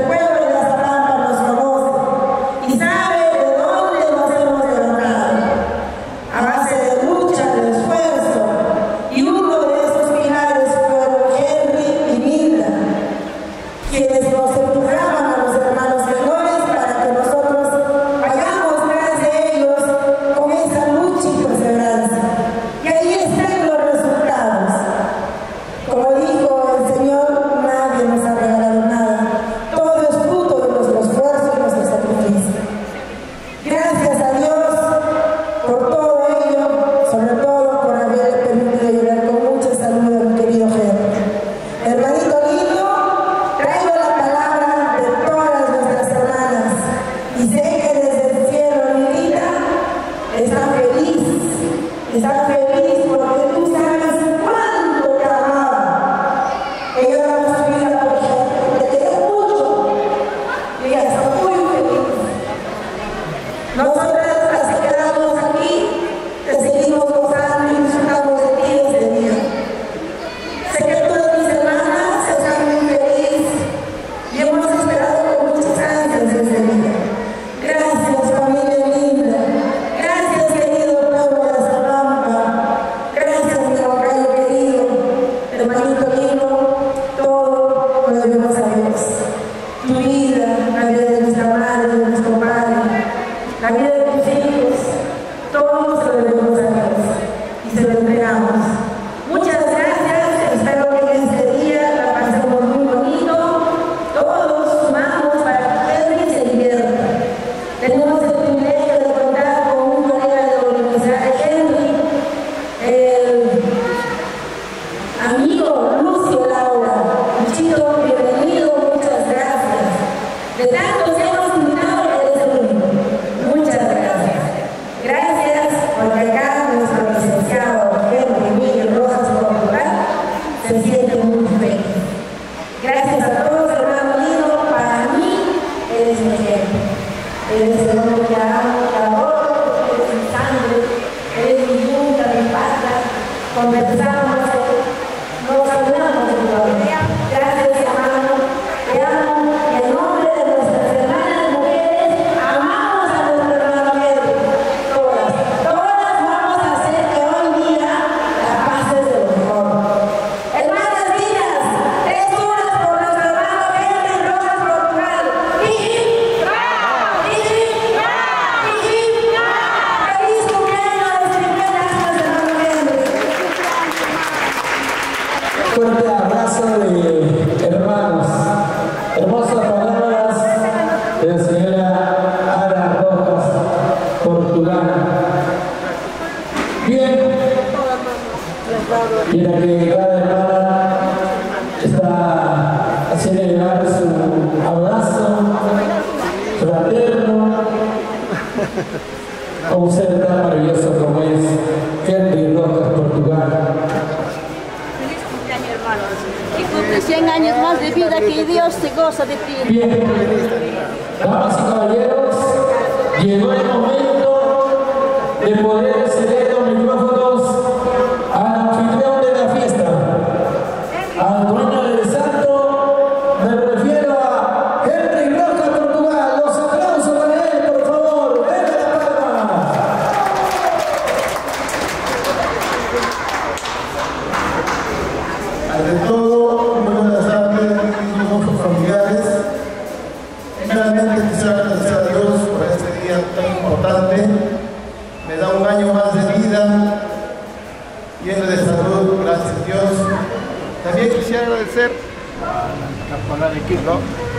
a un ser tan maravilloso como es Henry Rojas, Portugal. Feliz cumpleaños, hermanos. Y cumple 100 años más de vida, que Dios se goza de ti. Bien, damas y caballeros, llegó el momento de poder ceder los micrófonos al anfitrión de la fiesta, al dueño del santo. Me refiero a Henry Rojas, Portugal. Los aplausos para él, por favor. ¡Venga la palma! Ante todo, muy buenas tardes, mis familiares. Primeramente quisiera agradecer a Dios por este día tan importante. Me da un año más de vida, lleno de salud, gracias a Dios. También quisiera agradecer al equipo.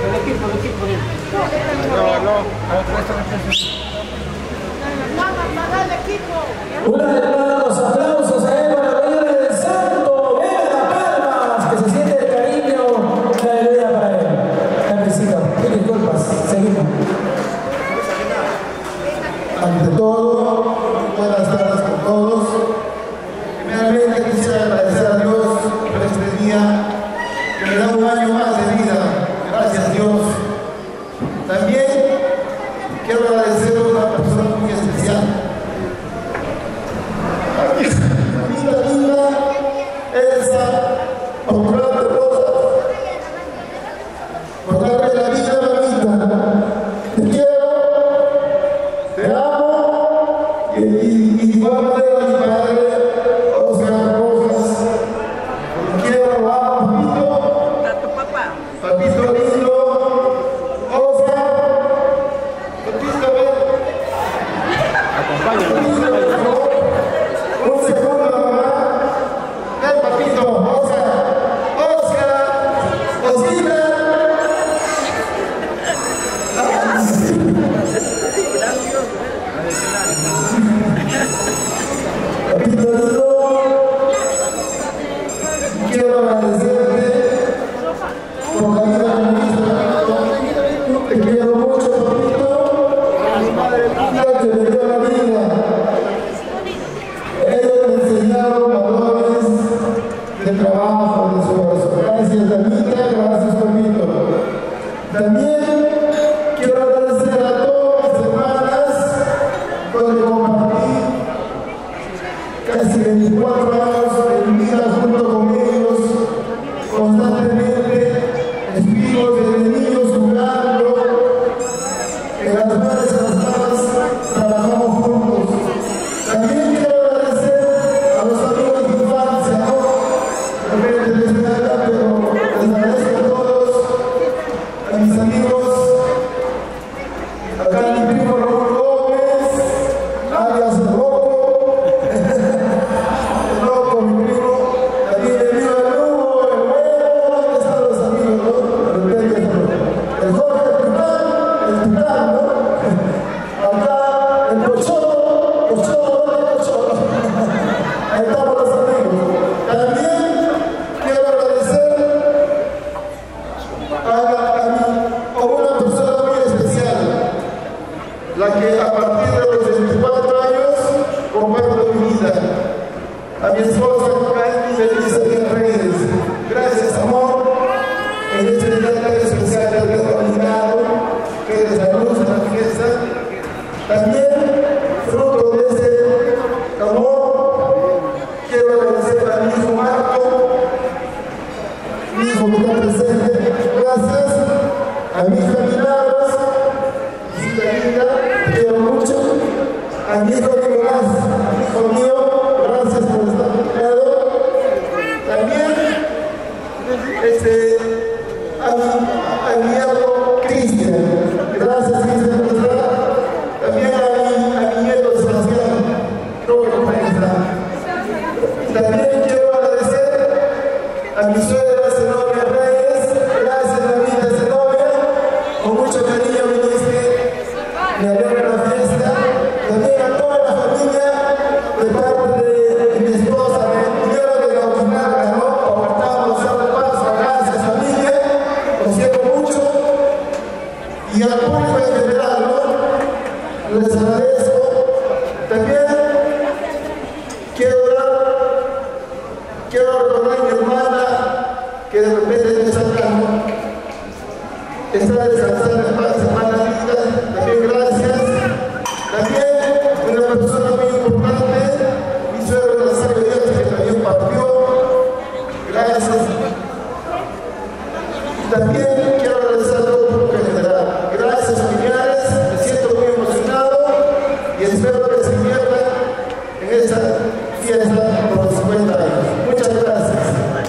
Una vez más, los aplausos a él, para la gloria del santo. ¡Venga las palmas! Que se siente el cariño, la alegría para él. Henrycito, mil disculpas, seguimos. Ante todo, buenas tardes con todos. Primeramente quisiera agradecer a Dios por este día que me da un año más de vida. Gracias a Dios. También quiero agradecer a una persona muy especial. A mi linda Elsa Portugal de Rosa. Por darme la vida, mamita. Te quiero, te amo y igual manera a mi padre, Oscar Rojas. Te quiero, lo amo, papito. Papito lindo. Oscar. Papito, ven. Acompáñame. Un segundo, mamá. Ven, papito. Oscar. Oscar. Oscar. Quiero agradecerte por la vida que me diste. Te quiero mucho, papito. Mi madre linda que me dio la vida. Ellos me enseñaron valores de trabajo, de esfuerzo. Gracias, Danita. Gracias, papito. También quiero agradecer a todas mis hermanas con que compartí casi 24 años de mi vida junto con ellos, constantemente estuvimos desde niños jugando, en las buenas y las malas trabajamos juntos. También quiero agradecer a los amigos de mi infancia, ¿no? De repente les nada, pero les agradezco a todos, a mis amigos, acá mi primo Raúl Gómez, alias Loco, el Loco, mi primo, también el mío el Hugo, el Huevo, ¿dónde están los amigos, no? De repente, el Jorge, el Tután, ¿no? Acá, el Pocholo, Pocholo, ahí estamos los amigos. También quiero agradecer a una persona muy especial, la que a partir de los 24 años comparto mi vida, a mi esposa Candy Elizabeth Reyes. Gracias, amor, en este día tan especial que te he brindado, que eres la luz de la fiesta. También, fruto de ese amor, quiero agradecer a mi hijo Marco, mi hijo que está presente. Gracias a mi hija Milagros, hijita linda, te quiero mucho. A mi hijo Nicolás, hijo mío, gracias por estar conmigo. También a mi hijo Cristian, gracias Cristian por estar. También a mi nieto Sebastián, creo que por ahí está. También quiero agradecer a mi suegra Zenobia Reyes. Gracias, mamita Zenobia, con mucho cariño viniste, me alegra la fiesta. También a toda la familia de parte de mi esposa, me quiero de Gautinarla, ¿no? Apartamos de paso, gracias familia, los quiero mucho. Y al público en general, ¿no? Les agradezco. está descansando en paz, hermana linda, también gracias. También una persona muy importante, mi suegro Nazario Díaz, que también partió, gracias. Y también quiero agradecer a todo el público en general. Gracias, familiares, me siento muy emocionado y espero que se inviertan en esta fiesta por los 50 años. Muchas gracias.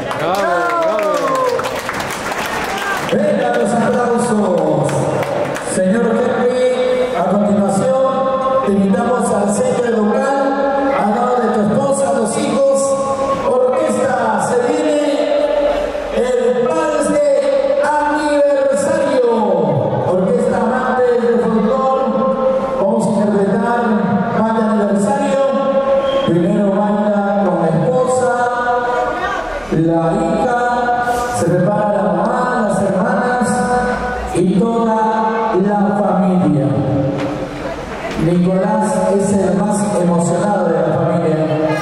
Venga los aplausos, señor Henry. A continuación, te invitamos al centro local, al lado de tu esposa, los hijos. Orquesta, se viene el vals de aniversario. Orquesta Amantes de Folclor, vamos a interpretar más de aniversario. Primero baila con la esposa, la hija, se prepara la mamá, las hermanas y toda la familia. Nicolás es el más emocionado de la familia.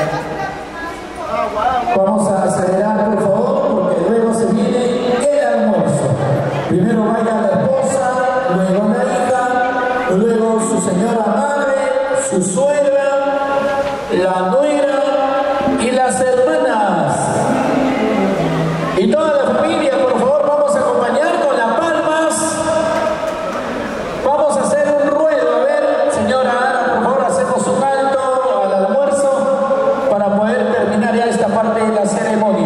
Vamos a acelerar, por favor, porque luego se viene el almuerzo. Primero baila la esposa, luego la hija, luego su señora madre, su suegra, la nuera y las hermanas. Y toda la familia, por favor, vamos a acompañar con las palmas. Vamos a hacer un ruedo. A ver, señora Ana, por favor, hacemos un alto al almuerzo para poder terminar ya esta parte de la ceremonia.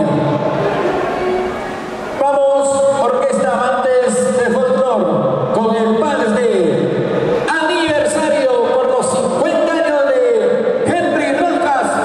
Vamos, Orquesta Amantes de Folclor, con el vals de aniversario por los 50 años de Henry Rojas.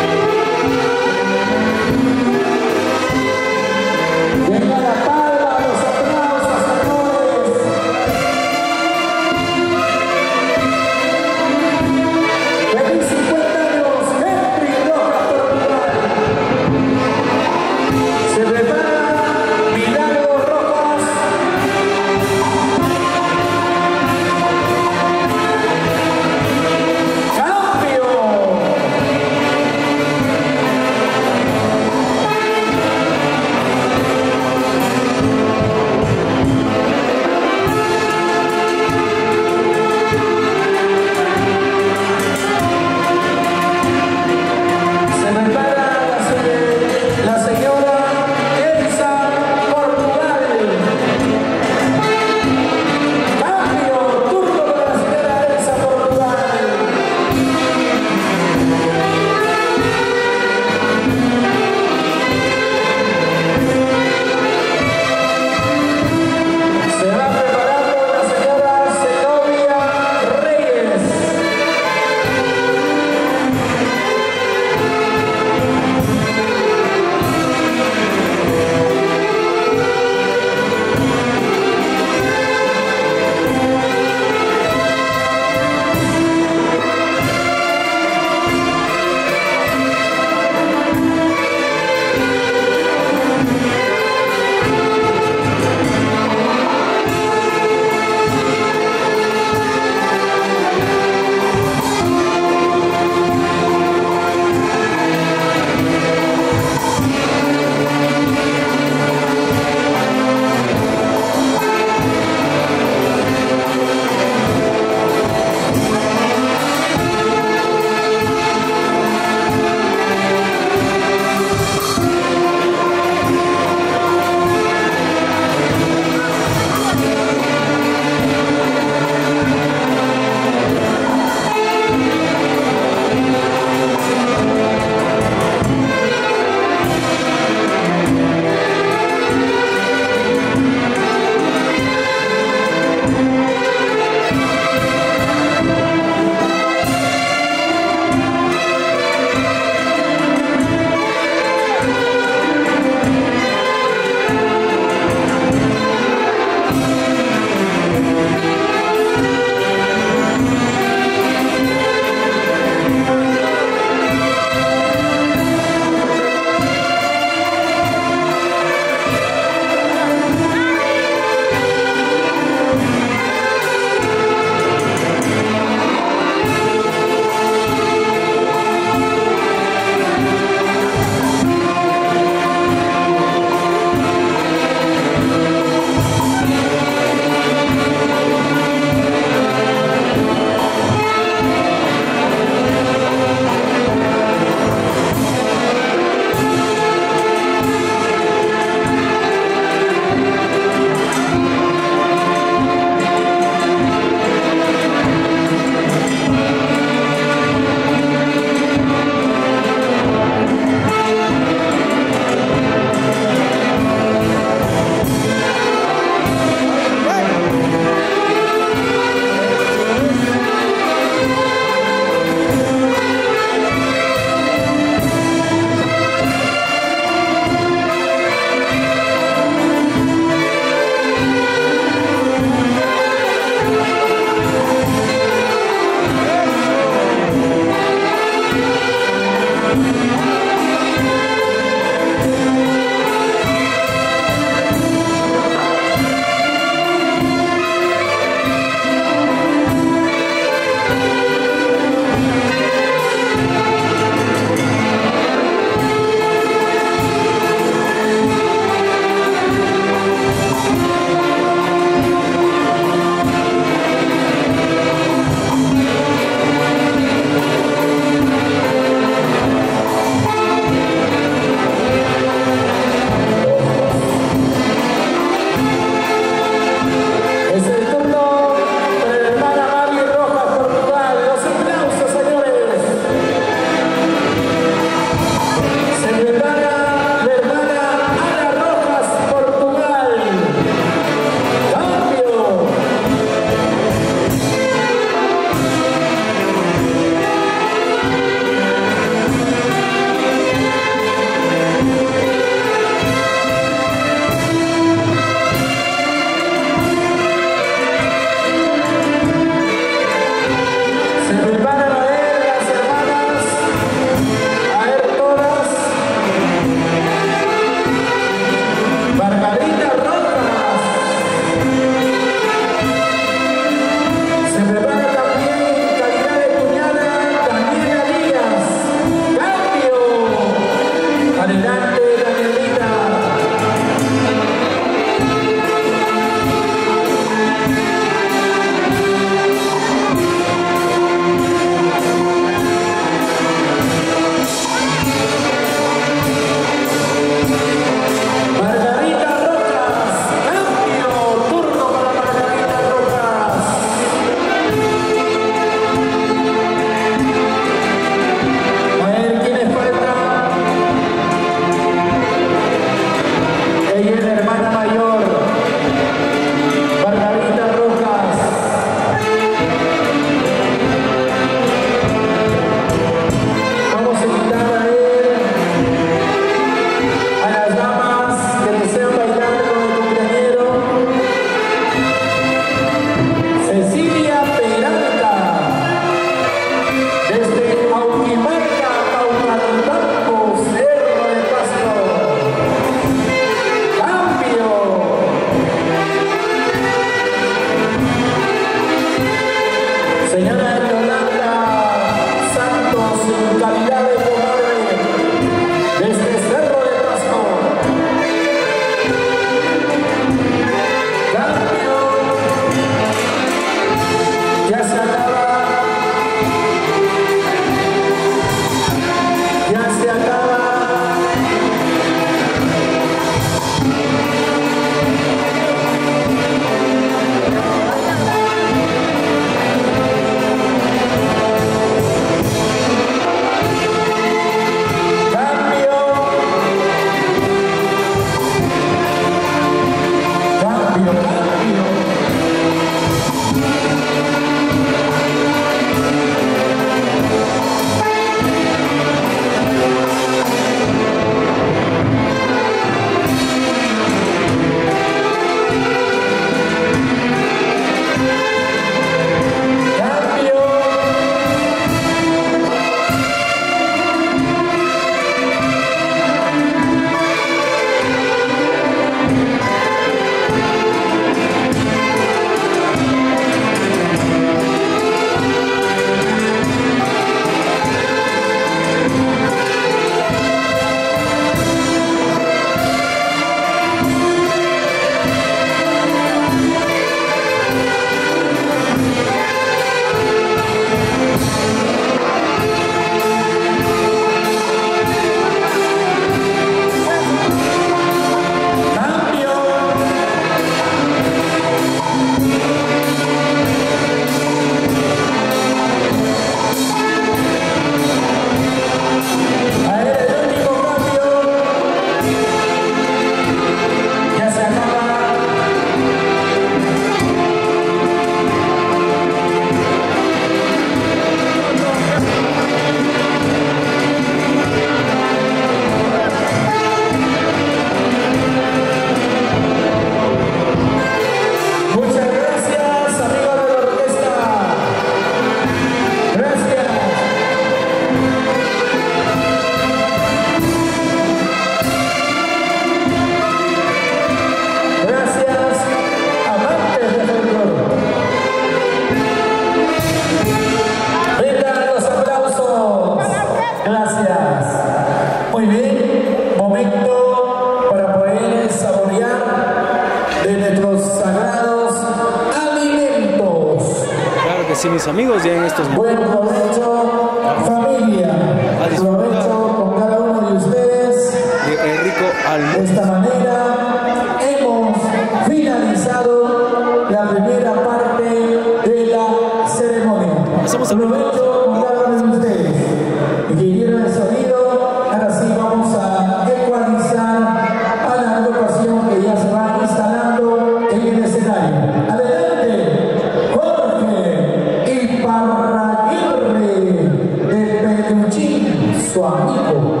sí, mis amigos, ya en estos Buen provecho, familia. A disfrutar. Provecho con cada uno de ustedes. El rico De almuerzo. esta manera hemos finalizado la primera parte de la ceremonia. Hacemos el Provecho con cada uno de ustedes. Ingeniero de sonido, ahora sí vamos a ecualizar a la agrupación que ya se va instalando en el escenario. Adelante, Jorge Iparraguirre de Peluchín, su amigo.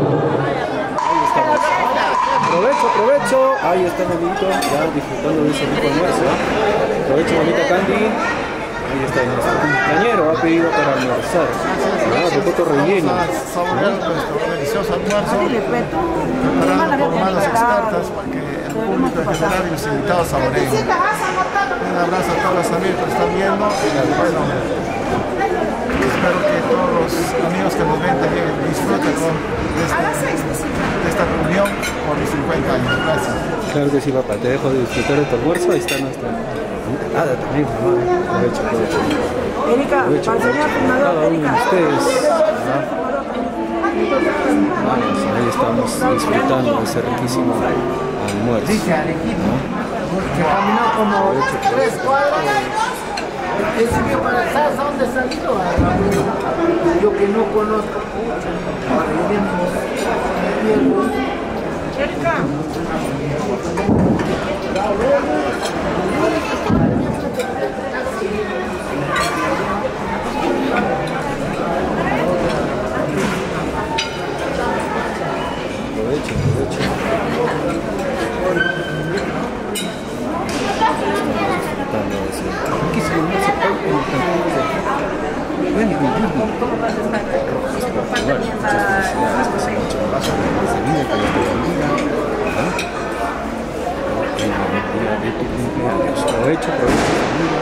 Aprovecho. Ahí está el amiguito, ya disfrutando de ese rico almuerzo. Aprovecho, mamita Candy. Ahí está nuestro compañero, ha pedido para almorzar. De poco relleno. Saborear nuestro delicioso almuerzo, preparado por manos expertas para que el público en general y los invitados saboreen. Un abrazo a todos los amigos que están viendo y bueno, espero que todos los amigos que nos ven también disfruten de esta reunión por los 50 años. Gracias. Claro que sí, papá, te dejo de disfrutar de tu almuerzo. Ahí está nuestra. También, mamá. Aprovecho. Erika, para el señor filmador, Cada uno de Erika. ustedes. Vamos, ahí estamos disfrutando de ese riquísimo almuerzo. Dice Alejito, que caminó como 3 cuadras. Ese que para ¿sabes a dónde ha salido? Yo que no conozco mucho. Ahora yo viendo Erika. Aprovecho. Disfrutando de ese riquísimo almuerzo hoy en el cantón de Bueno, muchas felicidades, que sea mucho más de vida, que Dios te bendiga. En el día de tu cumpleaños. Aprovecho, familia.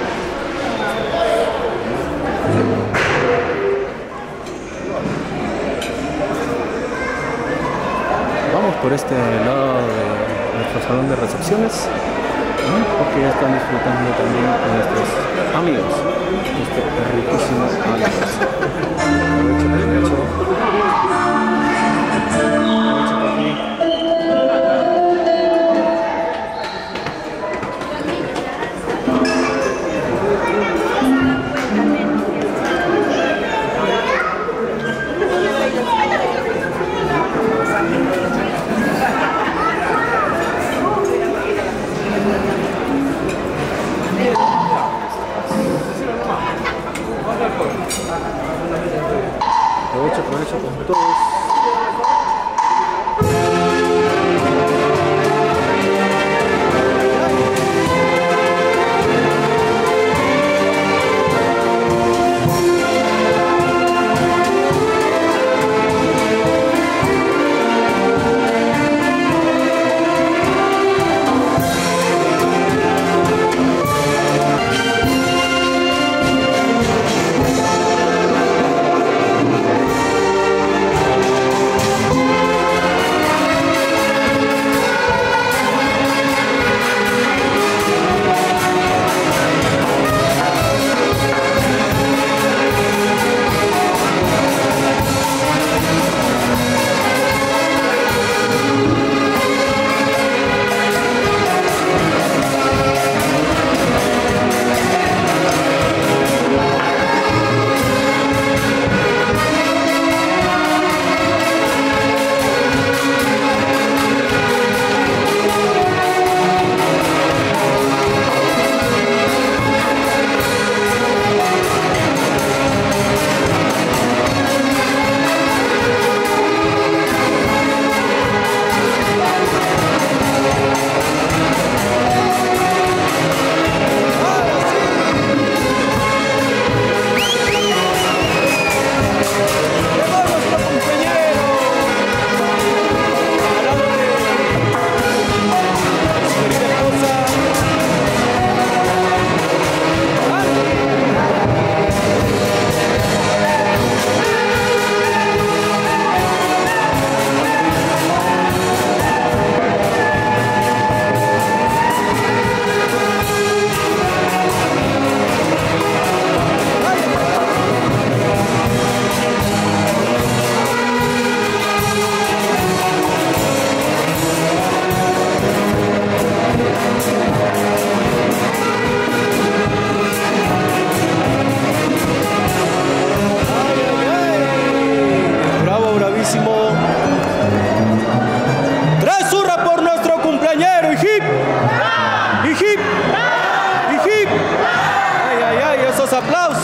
Vamos por este lado de nuestro salón de recepciones, porque ya están disfrutando también nuestros amigos este riquísimo almuerzo. Aprovecho. Aprovecho con todos.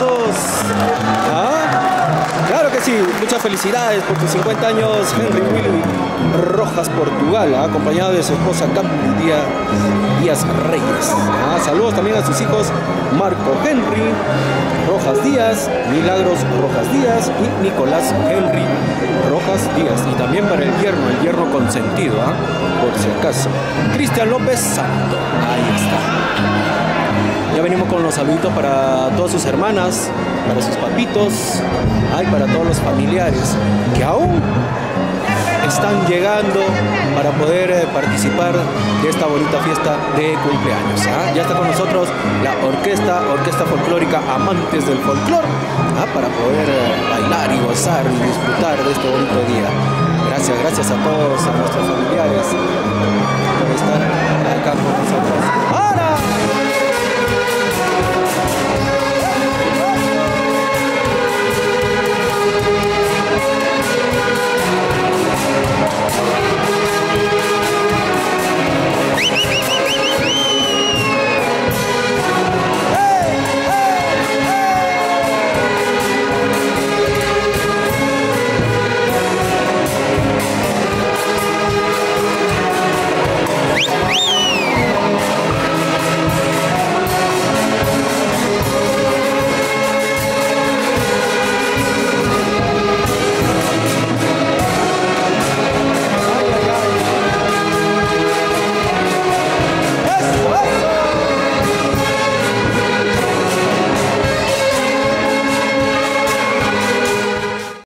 aplausos. Claro que sí, muchas felicidades por tus 50 años, Henry Willy Rojas Portugal, acompañado de su esposa Capri Díaz Reyes. Saludos también a sus hijos Marco Henry Rojas Díaz, Milagros Rojas Díaz y Nicolás Henry Rojas Díaz. Y también para el yerno consentido, por si acaso, Cristian López Santo. Ahí está. Ya venimos con los saluditos para todas sus hermanas, para sus papitos, para todos los familiares que aún están llegando para poder participar de esta bonita fiesta de cumpleaños. Ya está con nosotros la orquesta folclórica Amantes del Folclor, para poder bailar y gozar y disfrutar de este bonito día. Gracias a todos, a nuestros familiares por estar acá